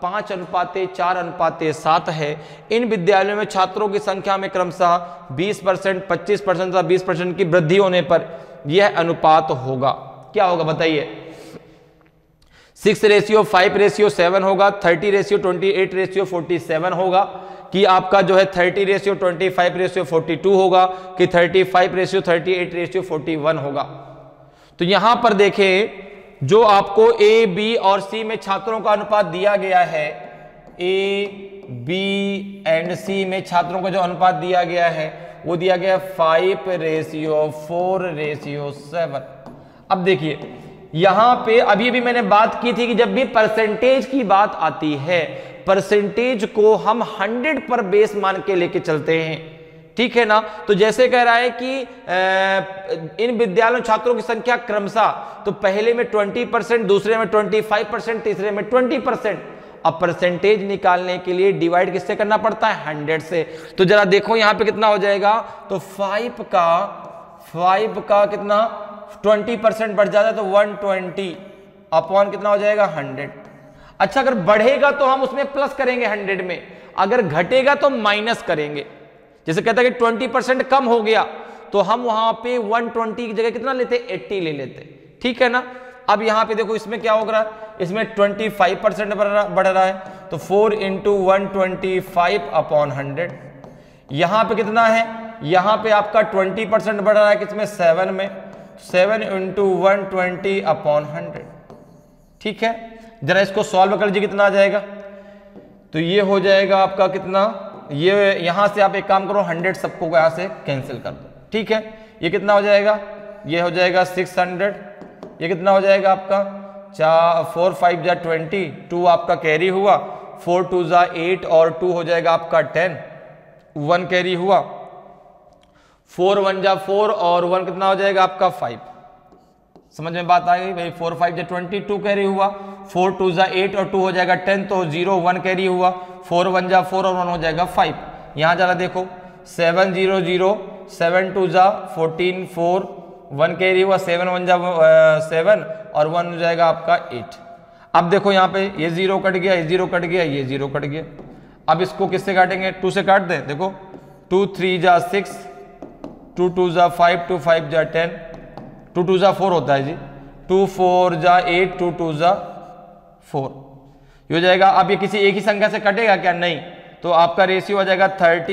5:4:7 है। इन विद्यालयों में छात्रों की संख्या में क्रमशः 20%, 25% तथा 20% की वृद्धि होने पर यह अनुपात होगा। क्या होगा बताइए? 6:5:7 होगा, 30:28:47 होगा, कि आपका जो है 30:25:42 होगा, कि 35:38:41 होगा। तो यहां पर देखें, जो आपको ए, बी और सी में छात्रों का अनुपात दिया गया है, ए, बी एंड सी में छात्रों का जो अनुपात दिया गया है वो दिया गया 5:4:7। अब देखिए यहां पे अभी भी मैंने बात की थी कि जब भी परसेंटेज की बात आती है, परसेंटेज को हम 100 पर बेस मान के लेके चलते हैं, ठीक है ना। तो जैसे कह रहा है कि इन विद्यालयों छात्रों की संख्या क्रमशः, तो पहले में 20%, दूसरे में 25%, तीसरे में 20%। अब परसेंटेज निकालने के लिए डिवाइड किससे करना पड़ता है? 100 से। तो जरा देखो यहां पे कितना हो जाएगा, तो 5 का कितना 20% बढ़ जाता है, तो 120 अपॉन कितना हो जाएगा? 100। अच्छा, अगर बढ़ेगा तो हम उसमें प्लस करेंगे 100 में, अगर घटेगा तो माइनस करेंगे। जैसे कहता है कि 20% कम हो गया, तो हम वहां पे 120 की जगह कितना लेते? 80 ले लेते, ठीक है ना। अब यहां पे देखो इसमें क्या हो रहा है, इसमें 25% बढ़ रहा है, तो 4 × 125 अपॉन 100। यहां पे कितना है? यहां पे आपका 20% बढ़ रहा है, किसमें? 7 में, 7 × 120 अपॉन 100, ठीक है। जरा इसको सॉल्व कर लीजिए, कितना आ जाएगा? तो ये हो जाएगा आपका कितना, ये यहां से आप एक काम करो, 100 सबको यहां से कैंसिल कर दो, ठीक है। ये कितना हो जाएगा? ये हो जाएगा 600। ये कितना हो जाएगा आपका? 4 5 जा 20, 2 आपका कैरी हुआ, 4 2 जा 8 और 2 हो जाएगा आपका 10, 1 कैरी हुआ, 4 1 जा 4 और 1 कितना हो जाएगा आपका? 5। समझ में बात आ गई भाई? 4 5 जा 20, 2 कैरी हुआ, 4 2 जा 8 और 2 हो जाएगा 10, तो 0 1 कैरी हुआ, 4 1 जा 4 और 1 हो जाएगा 5। यहां जरा देखो, 7 0 0, 7 2 जा 14, 4 1 कैरी हुआ, 7 1 जा 7 और 1 हो जाएगा आपका 8। अब देखो यहाँ पे ये 0 कट गया, ये 0 कट गया, ये 0 कट गया। अब इसको किससे काटेंगे? 2 से काट दें। देखो 2 3 जा 6, 2 2 जा 5, 2 5 जा 10, 2 2 जा 4 होता है जी, 2 4 जा 8, 2 2 जा 4 ये हो जाएगा। अब ये किसी एक ही संख्या से कटेगा क्या? नहीं। तो आपका रेशियो हो जाएगा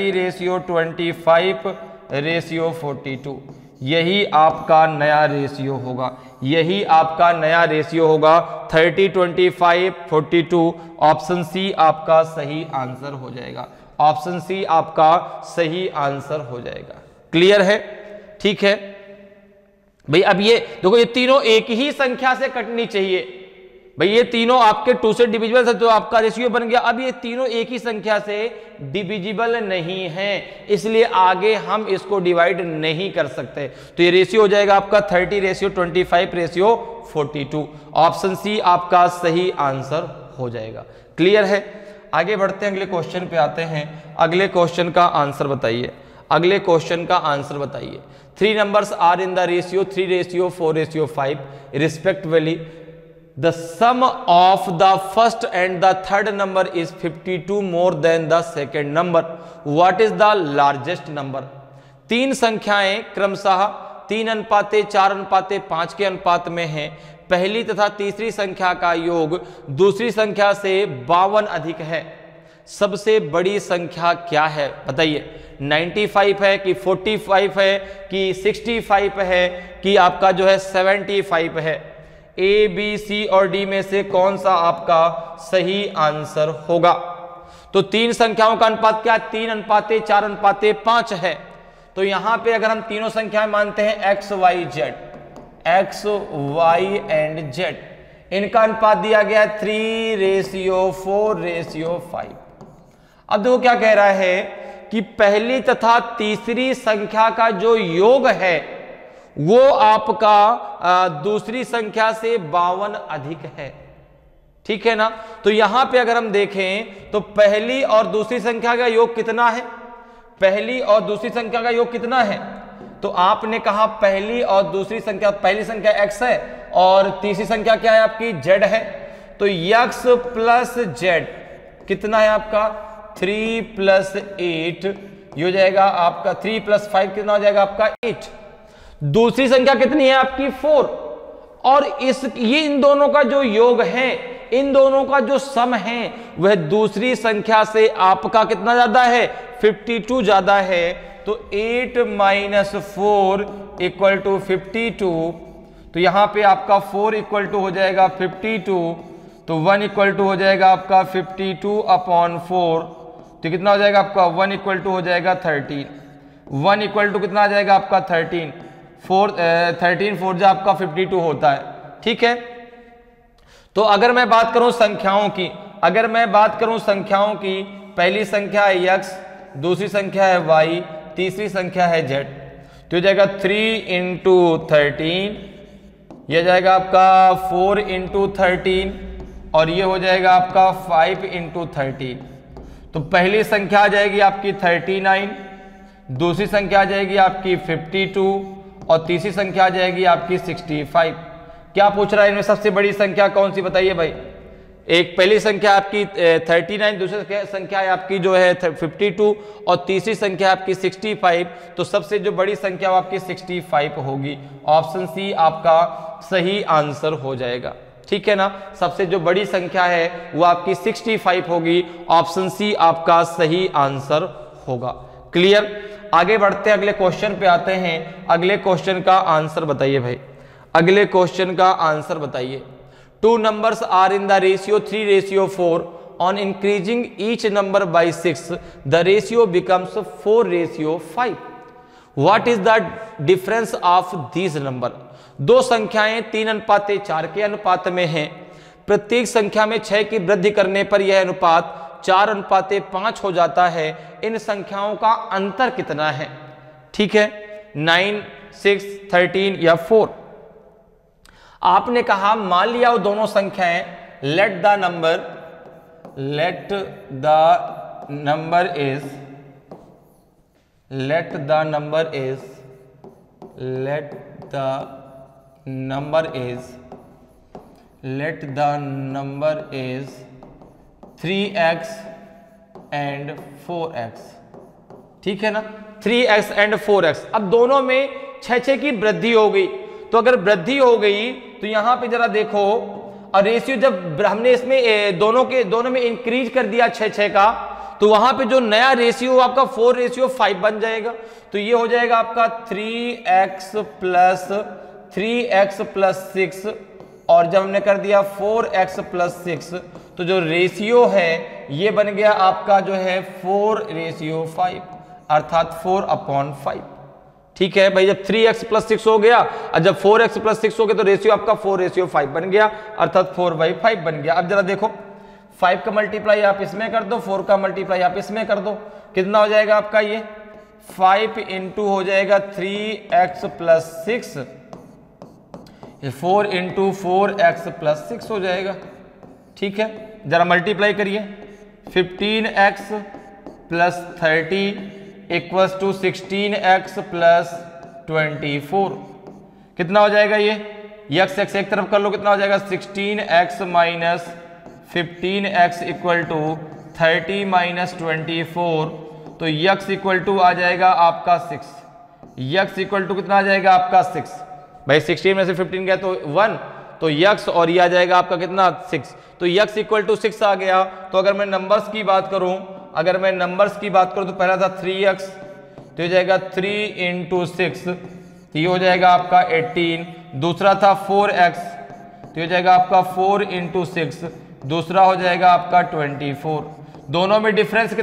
30:25:42। यही आपका नया रेशियो होगा, यही आपका नया रेशियो होगा 30:25:42। ऑप्शन सी आपका सही आंसर हो जाएगा, ऑप्शन सी आपका सही आंसर हो जाएगा। क्लियर है? ठीक है भाई। अब ये देखो, ये तीनों एक ही संख्या से कटनी चाहिए भाई, ये तीनों आपके 2 से डिविजिबल है, तो आपका रेशियो बन गया। अब ये तीनों एक ही संख्या से डिविजिबल नहीं है, इसलिए आगे हम इसको डिवाइड नहीं कर सकते। तो ये रेशियो हो जाएगा आपका 30:25:42। ऑप्शन सी आपका सही आंसर हो जाएगा। क्लियर है? आगे बढ़ते हैं, अगले क्वेश्चन पे आते हैं। अगले क्वेश्चन का आंसर बताइए, अगले क्वेश्चन का आंसर बताइए। 3 numbers are in the ratio 3:4:5 respectively. The sum of the first and the third number is 52 more than the second number. What is the largest number? 3 संख्याएं क्रमशः 3:4:5 के अनुपात में हैं। पहली तथा तीसरी संख्या का योग दूसरी संख्या से 52 अधिक है। सबसे बड़ी संख्या क्या है बताइए? 95 है कि 45 है कि 65 है कि आपका जो है 75 है? ए, बी, सी और डी में से कौन सा आपका सही आंसर होगा? तो 3 संख्याओं का अनुपात क्या? 3:4:5 है। तो यहां पे अगर हम तीनों संख्याएं मानते हैं एक्स वाई एंड जेड, इनका अनुपात दिया गया है 3:4:5। अब देखो क्या कह रहा है कि पहली तथा तीसरी संख्या का जो योग है वो आपका दूसरी संख्या से 52 अधिक है। ठीक है ना? तो यहां पे अगर हम देखें तो पहली और दूसरी संख्या का योग कितना है? पहली और दूसरी संख्या का योग कितना है? तो आपने कहा पहली और दूसरी संख्या, पहली संख्या x है और तीसरी संख्या क्या है आपकी? z है। तो x प्लस z कितना है आपका? 3 प्लस 8, ये हो जाएगा आपका 3 प्लस 5 कितना हो जाएगा आपका? 8। दूसरी संख्या कितनी है आपकी? 4। और ये इन दोनों का जो योग है, इन दोनों का जो सम है, वह दूसरी संख्या से आपका कितना ज्यादा है? 52 ज्यादा है। तो 8 माइनस 4 इक्वल टू 52। तो यहां पे आपका 4 इक्वल टू हो जाएगा 52, तो 1 इक्वल टू हो जाएगा आपका 52 अपॉन 4। तो कितना हो जाएगा आपका? 1 इक्वल टू हो जाएगा 13। 1 इक्वल टू कितना आ जाएगा आपका? 13। 13 4 जो आपका 52 होता है। ठीक है, तो अगर मैं बात करूं संख्याओं की, अगर मैं बात करूं संख्याओं की, पहली संख्या है x, दूसरी संख्या है y, तीसरी संख्या है z। तो हो जाएगा 3 इंटू 13, यह जाएगा आपका 4 इंटू 13 और ये हो जाएगा आपका 5 इंटू 13। तो पहली संख्या आ जाएगी आपकी 39, दूसरी संख्या आ जाएगी आपकी 52 और तीसरी संख्या आ जाएगी आपकी 65। क्या पूछ रहा है इनमें सबसे बड़ी संख्या कौन सी बताइए भाई? एक पहली संख्या आपकी 39, दूसरी संख्या है आपकी जो है 52 और तीसरी संख्या आपकी 65। तो सबसे जो बड़ी संख्या वो आपकी 65 होगी। ऑप्शन सी आपका सही आंसर हो जाएगा। ठीक है ना, सबसे जो बड़ी संख्या है वो आपकी 65 होगी। ऑप्शन सी आपका सही आंसर होगा। क्लियर? आगे बढ़ते हैं, अगले क्वेश्चन पे आते हैं। अगले क्वेश्चन का आंसर बताइए भाई, अगले क्वेश्चन का आंसर बताइए। 2 numbers are in the ratio 3:4. On increasing each number by 6, the ratio becomes 4:5. What is the difference of these number? दो संख्याएं 3:4 के अनुपात में हैं। प्रत्येक संख्या में 6 की वृद्धि करने पर यह अनुपात 4:5 हो जाता है। इन संख्याओं का अंतर कितना है? ठीक है, 9, 6, 13 या 4। आपने कहा मान लिया वो दोनों संख्याएं, let the number is let the number is 3x and 4x। ठीक है ना, 3x and 4x। अब दोनों में 6 की वृद्धि हो गई। तो अगर वृद्धि हो गई तो यहां पे जरा देखो, और रेशियो जब हमने इसमें दोनों में इंक्रीज कर दिया 6 का, तो वहां पे जो नया रेशियो आपका 4:5 बन जाएगा। तो ये हो जाएगा आपका 3x प्लस 6, और जब हमने कर दिया 4x प्लस 6, तो जो रेशियो है ये बन गया आपका जो है 4:5, अर्थात 4/5। ठीक है भाई, जब 3x प्लस 6 हो गया और जब 4x प्लस 6 हो गया तो रेशियो आपका 4:5 बन गया, अर्थात 4/5 बन गया। अब जरा देखो, 5 का मल्टीप्लाई आप इसमें कर दो, 4 का मल्टीप्लाई आप इसमें कर दो, कितना हो जाएगा आपका? ये 5 इंटू हो जाएगा 3x plus 6, 4 into 4x plus 6 हो जाएगा। ठीक है, जरा मल्टीप्लाई करिए, 15x plus 30 equals to 16x plus 24। कितना हो जाएगा ये? x एक तरफ कर लो, कितना हो जाएगा? 16x minus 15x equal to 30 minus 24। तो x इक्वल टू आ जाएगा आपका 6। x इक्वल टू कितना आ जाएगा आपका? 6। भाई 16 में से 15 गया तो 1, तो x और ये आ जाएगा आपका कितना? 6। तो x इक्वल टू 6 आ गया। तो अगर मैं नंबर्स की बात करूं, तो पहला था 3x, तो ये जाएगा 3 इंटू 6, तो ये हो जाएगा आपका 18। दूसरा था 4x, तो ये जाएगा आपका 4 इंटू 6, दूसरा हो जाएगा आपका 24। दोनों में डिफरेंस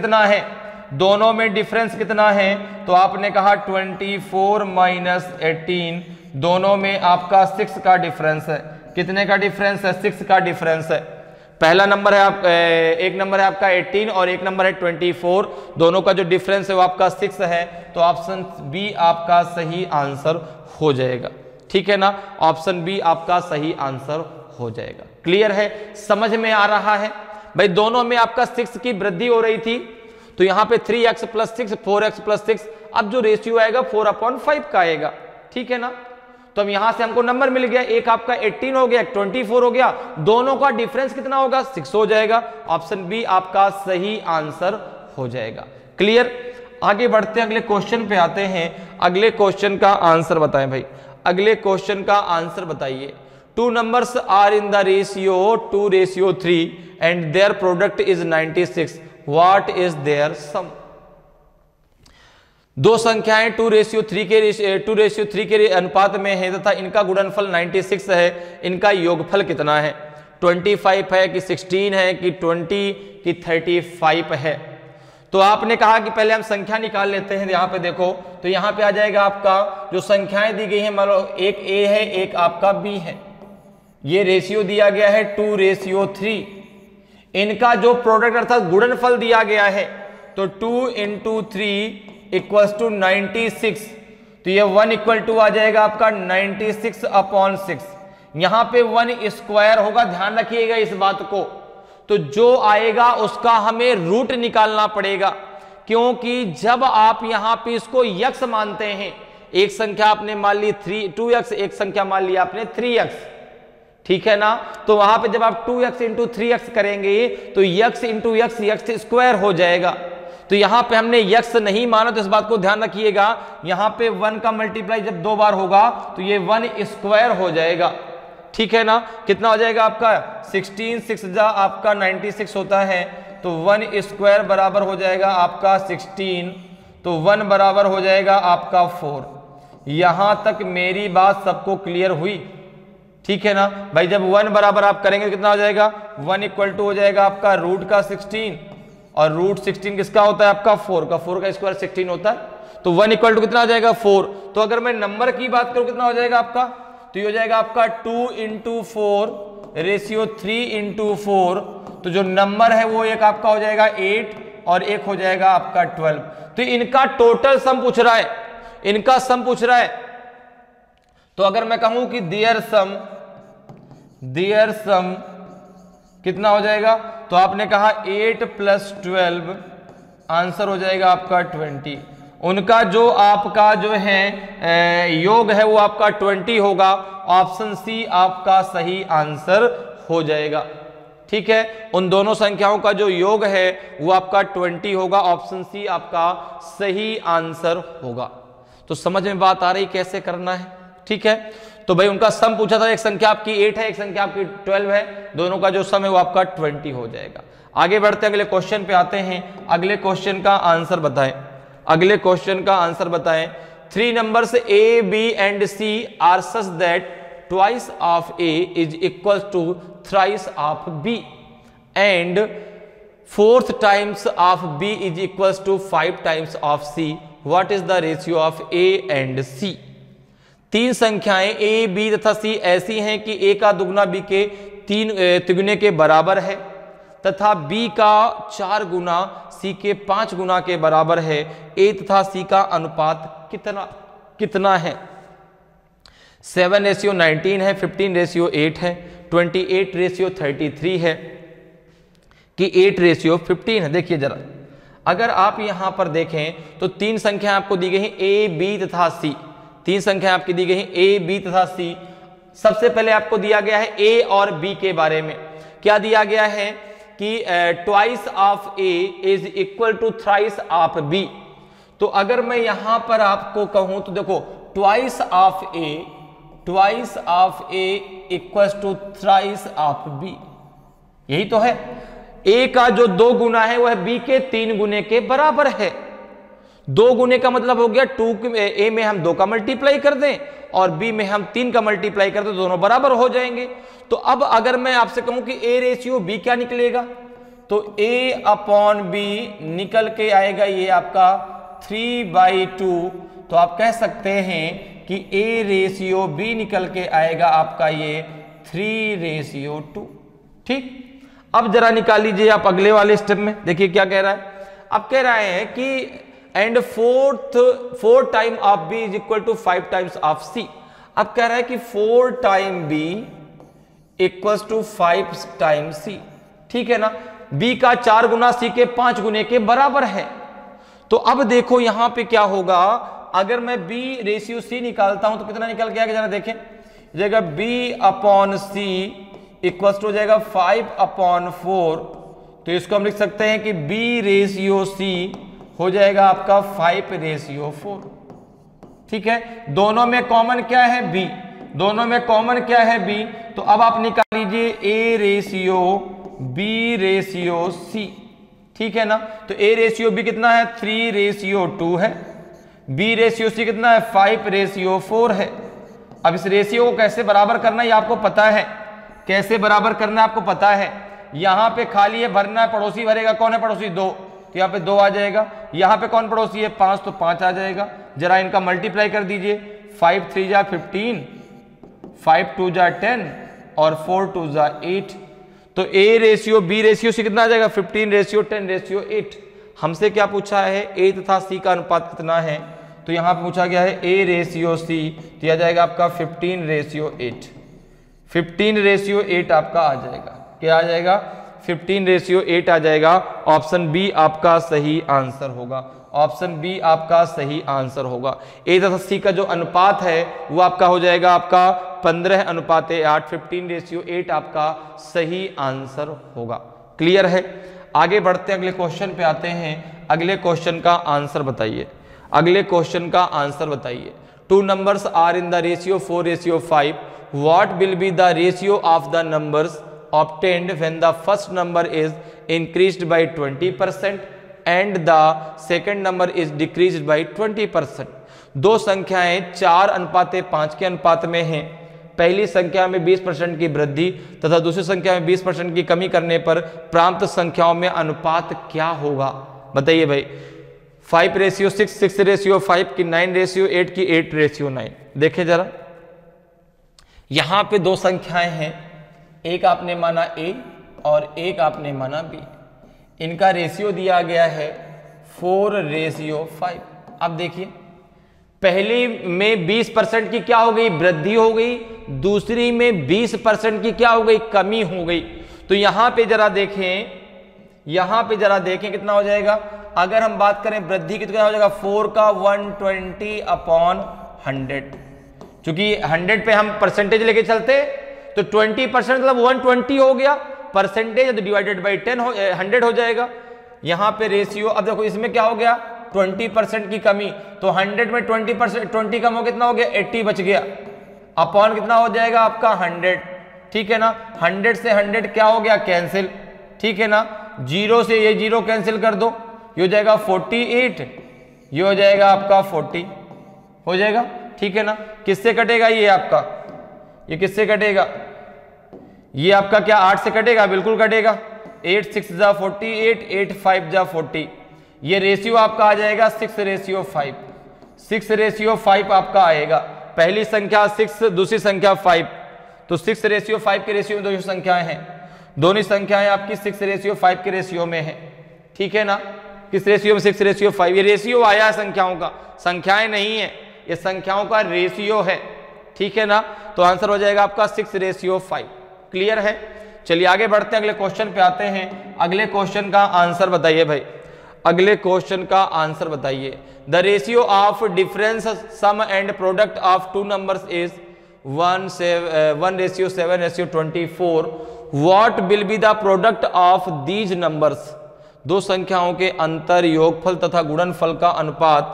कितना है? तो आपने कहा 24 माइनस 18, दोनों में आपका 6 का डिफरेंस है। कितने का डिफरेंस है? 6 का डिफरेंस है। पहला नंबर है एक नंबर है आपका 18 और एक नंबर है 24, दोनों का जो डिफरेंस है वो आपका 6 है। तो ऑप्शन बी आपका सही आंसर हो जाएगा। ठीक है ना, ऑप्शन बी आपका सही आंसर हो जाएगा। क्लियर है, समझ में आ रहा है भाई? दोनों में आपका 6 की वृद्धि हो रही थी, तो यहां पे 3x प्लस 6, 4x प्लस 6, अब जो रेशियो आएगा 4/5 का आएगा, ठीक है ना। तो अब यहां से हमको नंबर मिल गया, एक आपका 18 हो गया, 24 हो गया, दोनों का डिफरेंस कितना होगा, 6 हो जाएगा। ऑप्शन बी आपका सही आंसर हो जाएगा। क्लियर। आगे बढ़ते हैं, अगले क्वेश्चन पे आते हैं। अगले क्वेश्चन का आंसर बताएं भाई, अगले क्वेश्चन का आंसर बताइए। Two numbers are in the ratio 2:3 and their product is 96, what is their sum. दो संख्याएं 2:3 के अनुपात में है तथा इनका गुणनफल 96 है, इनका योगफल कितना है? 25 है कि 16 है कि 20 कि 35 है? तो आपने कहा कि पहले हम संख्या निकाल लेते हैं। यहाँ पे देखो, तो यहाँ पे आ जाएगा आपका जो संख्याएं दी गई हैं, मान लो एक ए है, एक आपका बी है, ये रेशियो दिया गया है 2:3, इनका जो प्रोडक्ट अर्थात गुणनफल दिया गया है, तो 2 × 3 = 96, तो ये 1 = आ जाएगा आपका 96/6। यहां पे 1 स्क्वायर होगा, ध्यान रखिएगा इस बात को। तो जो आएगा उसका हमें रूट निकालना पड़ेगा, क्योंकि जब आप यहां पे इसको यक्स मानते हैं, एक संख्या आपने मान ली 2x, एक संख्या मान ली आपने 3x, ठीक है ना। तो वहां पे जब आप 2x × 3x करेंगे तो x × x स्क्वायर हो जाएगा। तो यहां पे हमने x नहीं माना, तो इस बात को ध्यान रखिएगा। यहां पे 1 का मल्टीप्लाई जब 2 बार होगा तो ये 1 स्क्वायर हो जाएगा, ठीक है ना। कितना हो जाएगा आपका 16, 6 जा आपका 96 होता है, तो 1 स्क्वायर बराबर हो जाएगा आपका 16, तो 1 बराबर हो जाएगा आपका 4। यहां तक मेरी बात सबको क्लियर हुई, ठीक है ना भाई। जब 1 बराबर आप करेंगे तो कितना हो जाएगा, 1 = हो जाएगा आपका रूट का 16, और रूट 16 किसका होता है आपका 4 का, 4 का स्क्वायर 16 होता है। तो 1 = कितना हो जाएगा 4। तो अगर मैं नंबर की बात करूं कितना हो जाएगा आपका, तो ये हो जाएगा आपका 2 × 4 रेशियो 3 × 4, तो जो नंबर है वो एक आपका हो जाएगा 8 और एक हो जाएगा आपका 12। तो इनका टोटल सम पूछ रहा है, इनका सम पूछ रहा है। तो अगर मैं कहूं कि देयर सम कितना हो जाएगा, तो आपने कहा 8 + 12, आंसर हो जाएगा आपका 20। उनका जो आपका जो है योग है वो आपका 20 होगा। ऑप्शन सी आपका सही आंसर हो जाएगा, ठीक है। उन दोनों संख्याओं का जो योग है वो आपका 20 होगा। ऑप्शन सी आपका सही आंसर होगा। तो समझ में बात आ रही कैसे करना है, ठीक है। तो भाई उनका सम पूछा था, एक संख्या आपकी 8 है, एक संख्या आपकी 12 है, दोनों का जो सम है वो आपका 20 हो जाएगा। आगे बढ़ते अगले क्वेश्चन पे आते हैं। अगले क्वेश्चन का आंसर बताएं, अगले क्वेश्चन का आंसर बताएं। 3 numbers A, B and C are such that twice of A is equal to thrice of B and 4th times of B is equals to 5 times of C. What is the ratio of A and C? 3 संख्याएं A, B तथा C ऐसी हैं कि A का दुगना B के 3 तिगुने के बराबर है तथा B का 4 गुना C के 5 गुना के बराबर है। A तथा C का अनुपात कितना है? 7:19 है, 15:8 है, 28:33 है कि 8:15 है। देखिए जरा, अगर आप यहां पर देखें तो 3 संख्या आपको दी गई हैं A, B तथा C। 3 संख्या आपकी दी गई हैं A, B तथा C। सबसे पहले आपको दिया गया है A और B के बारे में। क्या दिया गया है कि twice of A is equal to thrice of B। तो अगर मैं यहां पर आपको कहूं तो देखो, twice of A equals to thrice of B, यही तो है। A का जो 2 गुना है वह B के 3 गुने के बराबर है। 2 गुने का मतलब हो गया 2 A में हम 2 का मल्टीप्लाई कर दें और B में हम 3 का मल्टीप्लाई कर दें, दोनों बराबर हो जाएंगे। तो अब अगर मैं आपसे कहूं कि A रेशियो B क्या निकलेगा, तो A/B निकल के आएगा ये आपका 3/2। तो आप कह सकते हैं कि A रेशियो B निकल के आएगा आपका ये 3:2। ठीक, अब जरा निकाल लीजिए आप अगले वाले स्टेप में। देखिए क्या कह रहा है, अब कह रहे हैं कि and 4 time of B is equal to 5 times of C। अब कह रहा है कि 4 time B equals to 5 time C, ठीक है ना। बी का 4 गुना सी के 5 गुने के बराबर है। तो अब देखो यहां पे क्या होगा, अगर मैं बी रेशियो सी निकालता हूं तो कितना निकल के आएगा, जरा देखें, जाएगा B upon C equal to हो जाएगा 5/4। तो इसको हम लिख सकते हैं कि बी रेशियो सी हो जाएगा आपका 5/4। ठीक है, दोनों में कॉमन क्या है, बी, दोनों में कॉमन क्या है, बी। तो अब आप निकाल लीजिए A ratio B ratio C. ठीक है ना, तो ए रेशियो बी कितना है, 3/2 है, बी रेशियो सी कितना है, 5/4 है। अब इस रेशियो को कैसे बराबर करना है ये आपको पता है, कैसे बराबर करना है आपको पता है। यहां पे खाली है भरना है, पड़ोसी भरेगा, कौन है पड़ोसी, 2, तो यहाँ पे 2 आ जाएगा। यहाँ पे कौन पड़ोसी है, 5, तो 5 आ जाएगा। जरा इनका मल्टीप्लाई कर दीजिए, 5 3 जा 15, 5 2 जा 10 और 4 2 जा 8। तो A ratio B ratio C कितना आ जाएगा, 15/10/8। हमसे क्या पूछा है, ए तथा सी का अनुपात कितना है, तो यहाँ पे पूछा गया है ए रेशियो सी, तो यह जाएगा आपका 15/8। 15/8 आपका आ जाएगा, क्या आ जाएगा, 15/8 आ जाएगा। ऑप्शन बी आपका सही आंसर होगा, ऑप्शन बी आपका सही आंसर होगा। ए तथा सी का जो अनुपात है वो आपका हो जाएगा आपका 15:8। 15/8 आपका सही आंसर होगा। क्लियर है, आगे बढ़ते हैं, अगले क्वेश्चन पे आते हैं। अगले क्वेश्चन का आंसर बताइए, अगले क्वेश्चन का आंसर बताइए। 2 numbers are in the ratio 4/5. What will be the ratio of the numbers obtained when the first number is increased by 20% and the second number is decreased by 20%? दो संख्याएं 4:5 के अनुपात में हैं। पहली संख्या में 20% की वृद्धि तथा दूसरी संख्या में 20% की कमी करने पर प्राप्त संख्याओं में अनुपात क्या होगा, बताइए भाई। 5/6, 6/5 की 9/8 की 8/9। देखें जरा, यहां पे दो संख्याएं हैं, एक आपने माना ए और एक आपने माना बी। इनका रेशियो दिया गया है 4/5। अब देखिए, पहली में 20% की क्या हो गई, वृद्धि हो गई, दूसरी में 20% की क्या हो गई, कमी हो गई। तो यहां पे जरा देखें, यहां पे जरा देखें कितना हो जाएगा। अगर हम बात करें वृद्धि की तो कितना हो जाएगा, 4 का 120/100। चूंकि 100 पे हम परसेंटेज लेके चलते तो 20% मतलब 120 हो गया, परसेंटेज तो डिवाइडेड बाई 100 हो जाएगा। यहां पे रेशियो, अब देखो इसमें क्या हो गया, 20% की कमी, तो 100 में 20 कम हो, कितना हो गया, 80 बच गया। अपॉन कितना हो जाएगा आपका 100। ठीक है ना, 100 से 100 क्या हो गया, कैंसिल। ठीक है ना, 0 से ये 0 कैंसिल कर दो, ये हो जाएगा 48, ये हो जाएगा आपका 40 हो जाएगा। ठीक है ना, किससे कटेगा ये आपका, ये किससे कटेगा, ये आपका क्या 8 से कटेगा, बिल्कुल कटेगा। 8 6 जा 48, 8 5 जा 40। ये रेशियो आपका आ जाएगा 6/5। 6/5 आपका आएगा। पहली संख्या 6, दूसरी संख्या 5, तो 6/5 के रेशियो में दो संख्याएं हैं, दोनों संख्याएं आपकी 6/5 के रेशियो में है। ठीक है ना, किस रेशियो में, 6/5। ये रेशियो आया है संख्याओं का, संख्याएं नहीं है, ये संख्याओं का रेशियो है। ठीक है ना, तो आंसर हो जाएगा आपका 6/5। क्लियर है, चलिए आगे बढ़ते हैं, अगले क्वेश्चन पे आते हैं। अगले क्वेश्चन का आंसर बताइए भाई, अगले क्वेश्चन का आंसर बताइए। The ratio of difference sum and product of 2 numbers is 1:7/24। What will be the product of these numbers? दो संख्याओं के अंतर, योगफल तथा गुणनफल का अनुपात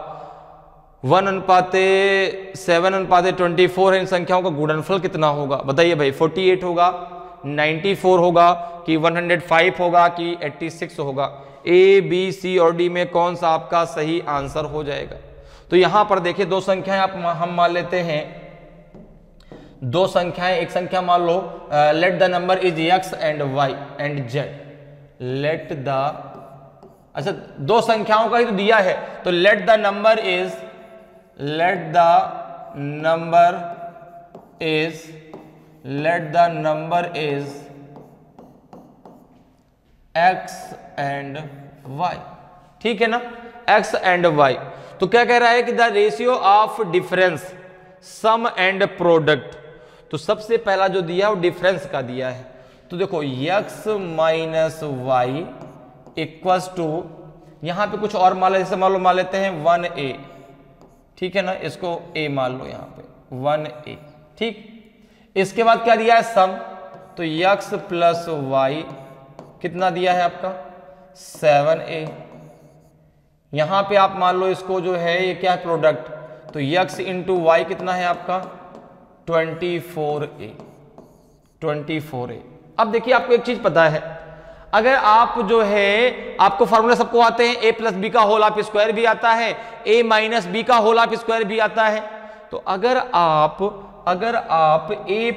1:7/24 है। इन संख्याओं का गुणनफल कितना होगा, बताइए भाई। 48 होगा, 94 होगा कि 105 होगा कि 86 होगा। ए बी सी और डी में कौन सा आपका सही आंसर हो जाएगा? तो यहां पर देखिए, दो संख्याएं हम मान लेते हैं, दो संख्याएं, एक संख्या मान लो, let the number is x and y and z। Let the, अच्छा दो संख्याओं का ही तो दिया है, तो let the number is x and y। ठीक है ना, x एंड y। तो क्या कह रहा है कि the ratio of difference sum and product. तो सबसे पहला जो दिया है वो डिफरेंस का दिया है, तो देखो x minus Y equals to, यहां पे कुछ और मान लो, जैसे मान लेते हैं 1a, ठीक है ना, इसको a मान लो यहां पे 1a, ठीक। इसके बाद क्या दिया है सम, तो x प्लस वाई कितना दिया है आपका 7a। यहां पे आप मान लो इसको जो है ये क्या है प्रोडक्ट, तो x इंटू वाई कितना है आपका 24a, 24a। अब देखिए आपको एक चीज पता है, अगर आप जो है आपको फॉर्मूला सबको आते हैं, a प्लस बी का होल ऑफ स्क्वायर भी आता है, a माइनस बी का होल ऑफ स्क्वायर भी आता है। तो अगर आप a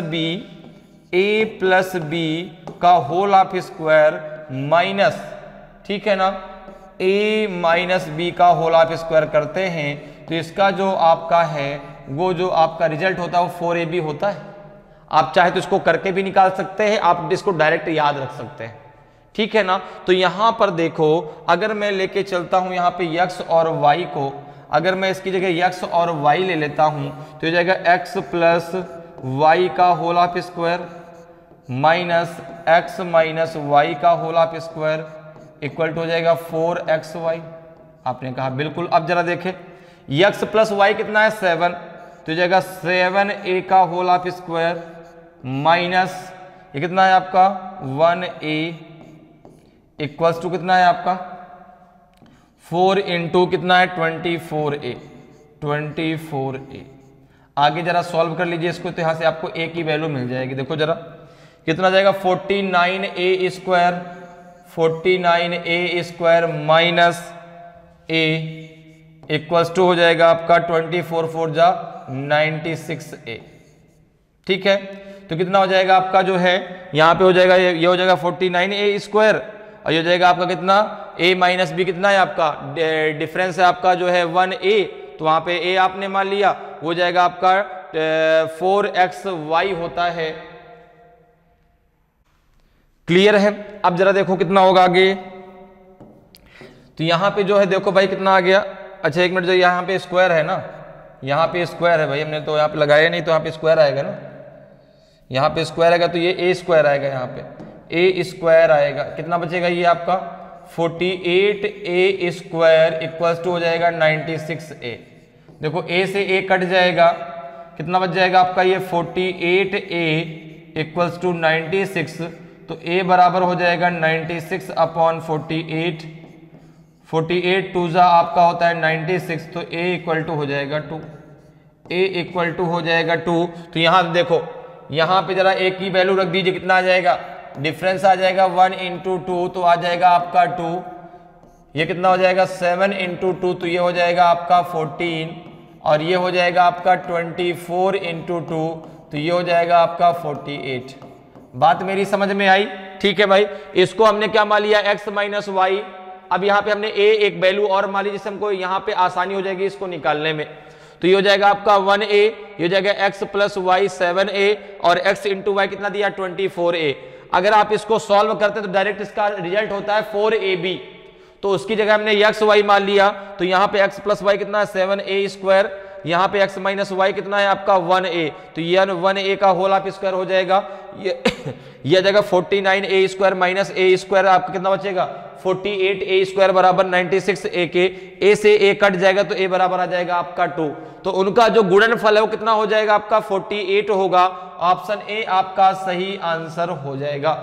प्लस बी का होल ऑफ स्क्वायर माइनस, ठीक है ना, a माइनस बी का होल ऑफ स्क्वायर करते हैं, तो इसका जो आपका है वो जो आपका रिजल्ट होता है वो 4ab होता है। आप चाहे तो इसको करके भी निकाल सकते हैं, आप इसको डायरेक्ट याद रख सकते हैं, ठीक है ना। तो यहां पर देखो, अगर मैं लेके चलता हूं यहां पे x और y को, अगर मैं इसकी जगह x और y ले लेता हूं तो ये जाएगा x प्लस वाई का whole of square minus x minus Y का whole of square equal to हो जाएगा 4xy। आपने कहा बिल्कुल। अब जरा देखें, x प्लस वाई कितना है 7, तो ये जाएगा 7a का होल ऑफ स्क्वायर माइनस ये कितना है आपका 1a इक्वल्स टू कितना है आपका 4 इंटू कितना है 24a, 24a। आगे जरा सॉल्व कर लीजिए इसको, तो यहां से आपको a की वैल्यू मिल जाएगी। देखो जरा कितना जाएगा 49a square, 49a square minus a equals to हो जाएगा आपका 24 4 जा 96a, ठीक है। तो कितना हो जाएगा आपका जो है यहां पे हो जाएगा ये हो जाएगा 49a स्क्वायर, और ये हो जाएगा आपका कितना a माइनस बी कितना है आपका डिफरेंस है आपका जो है 1a, तो वहां पे a आपने मान लिया, हो जाएगा आपका 4xy होता है। क्लियर है। अब जरा देखो कितना होगा आगे, तो यहां पे जो है देखो भाई कितना आ गया। अच्छा एक मिनट, जो यहाँ पे स्क्वायर है ना, यहाँ पे स्क्वायर है भाई, हमने तो यहाँ पे लगाया नहीं, तो यहाँ पे स्क्वायर आएगा ना, यहाँ पे स्क्वायर आएगा तो ये a स्क्वायर आएगा, यहाँ पे a स्क्वायर आएगा। कितना बचेगा ये आपका 48a स्क्वायर इक्वल्स टू हो जाएगा 96a। देखो a से a कट जाएगा, कितना बच जाएगा आपका ये 48a इक्वल्स टू 96, तो a बराबर हो जाएगा 96 अपॉन 48, 48 टू जा आपका होता है 96, तो a इक्वल टू हो जाएगा 2, a इक्वल टू हो जाएगा 2। तो यहां देखो, यहां पे जरा a की वैल्यू रख दीजिए, कितना आ जाएगा, डिफरेंस आ जाएगा 1 इंटू 2, तो आ जाएगा आपका 2, ये कितना हो जाएगा 7 इंटू 2, तो ये हो जाएगा आपका 14, और ये हो जाएगा आपका 24 इंटू 2, तो ये हो जाएगा आपका 48। बात मेरी समझ में आई, ठीक है भाई। इसको हमने क्या मान लिया x माइनस वाई, अब यहाँ पे हमने a एक वैल्यू और मान ली, जिससे हमको यहाँ पे आसानी हो जाएगी इसको निकालने में। तो ये हो जाएगा आपका 1a, ये हो जाएगा x प्लस वाई 7a, और x इंटू वाई कितना दिया 24a। अगर आप इसको सॉल्व करते तो डायरेक्ट इसका रिजल्ट होता है 4ab, तो उसकी जगह हमने x y मान लिया, तो यहाँ पे x प्लस वाई कितना है 7a स्क्वायर, यहाँ पे x माइनस वाई कितना है आपका 1a, तो ये 1a का होल ऑफ स्क्वायर हो जाएगा, ये जाएगा 49a square minus a square, आपका कितना बचेगा 48a स्क्वायर बराबर 96a के, a से a कट जाएगा तो a बराबर आ जाएगा आपका 2। तो उनका जो गुणनफल है वो कितना हो जाएगा आपका 48 होगा। ऑप्शन ए आपका सही आंसर हो जाएगा।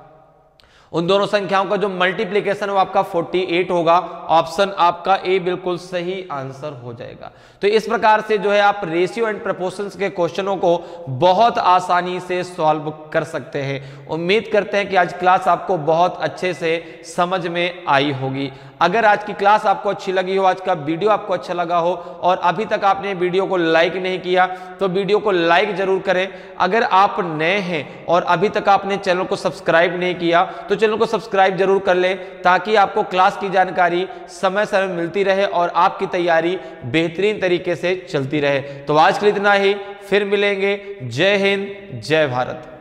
उन दोनों संख्याओं का जो मल्टीप्लीकेशन वो आपका 48 होगा। ऑप्शन आपका ए बिल्कुल सही आंसर हो जाएगा। तो इस प्रकार से जो है आप रेशियो एंड प्रपोर्शंस के क्वेश्चनों को बहुत आसानी से सॉल्व कर सकते हैं। उम्मीद करते हैं कि आज क्लास आपको बहुत अच्छे से समझ में आई होगी। अगर आज की क्लास आपको अच्छी लगी हो, आज का वीडियो आपको अच्छा लगा हो और अभी तक आपने वीडियो को लाइक नहीं किया तो वीडियो को लाइक जरूर करें। अगर आप नए हैं और अभी तक आपने चैनल को सब्सक्राइब नहीं किया तो चैनल को सब्सक्राइब जरूर कर लें, ताकि आपको क्लास की जानकारी समय समय मिलती रहे और आपकी तैयारी बेहतरीन तरीके से चलती रहे। तो आज के लिए इतना ही, फिर मिलेंगे। जय हिंद, जय भारत।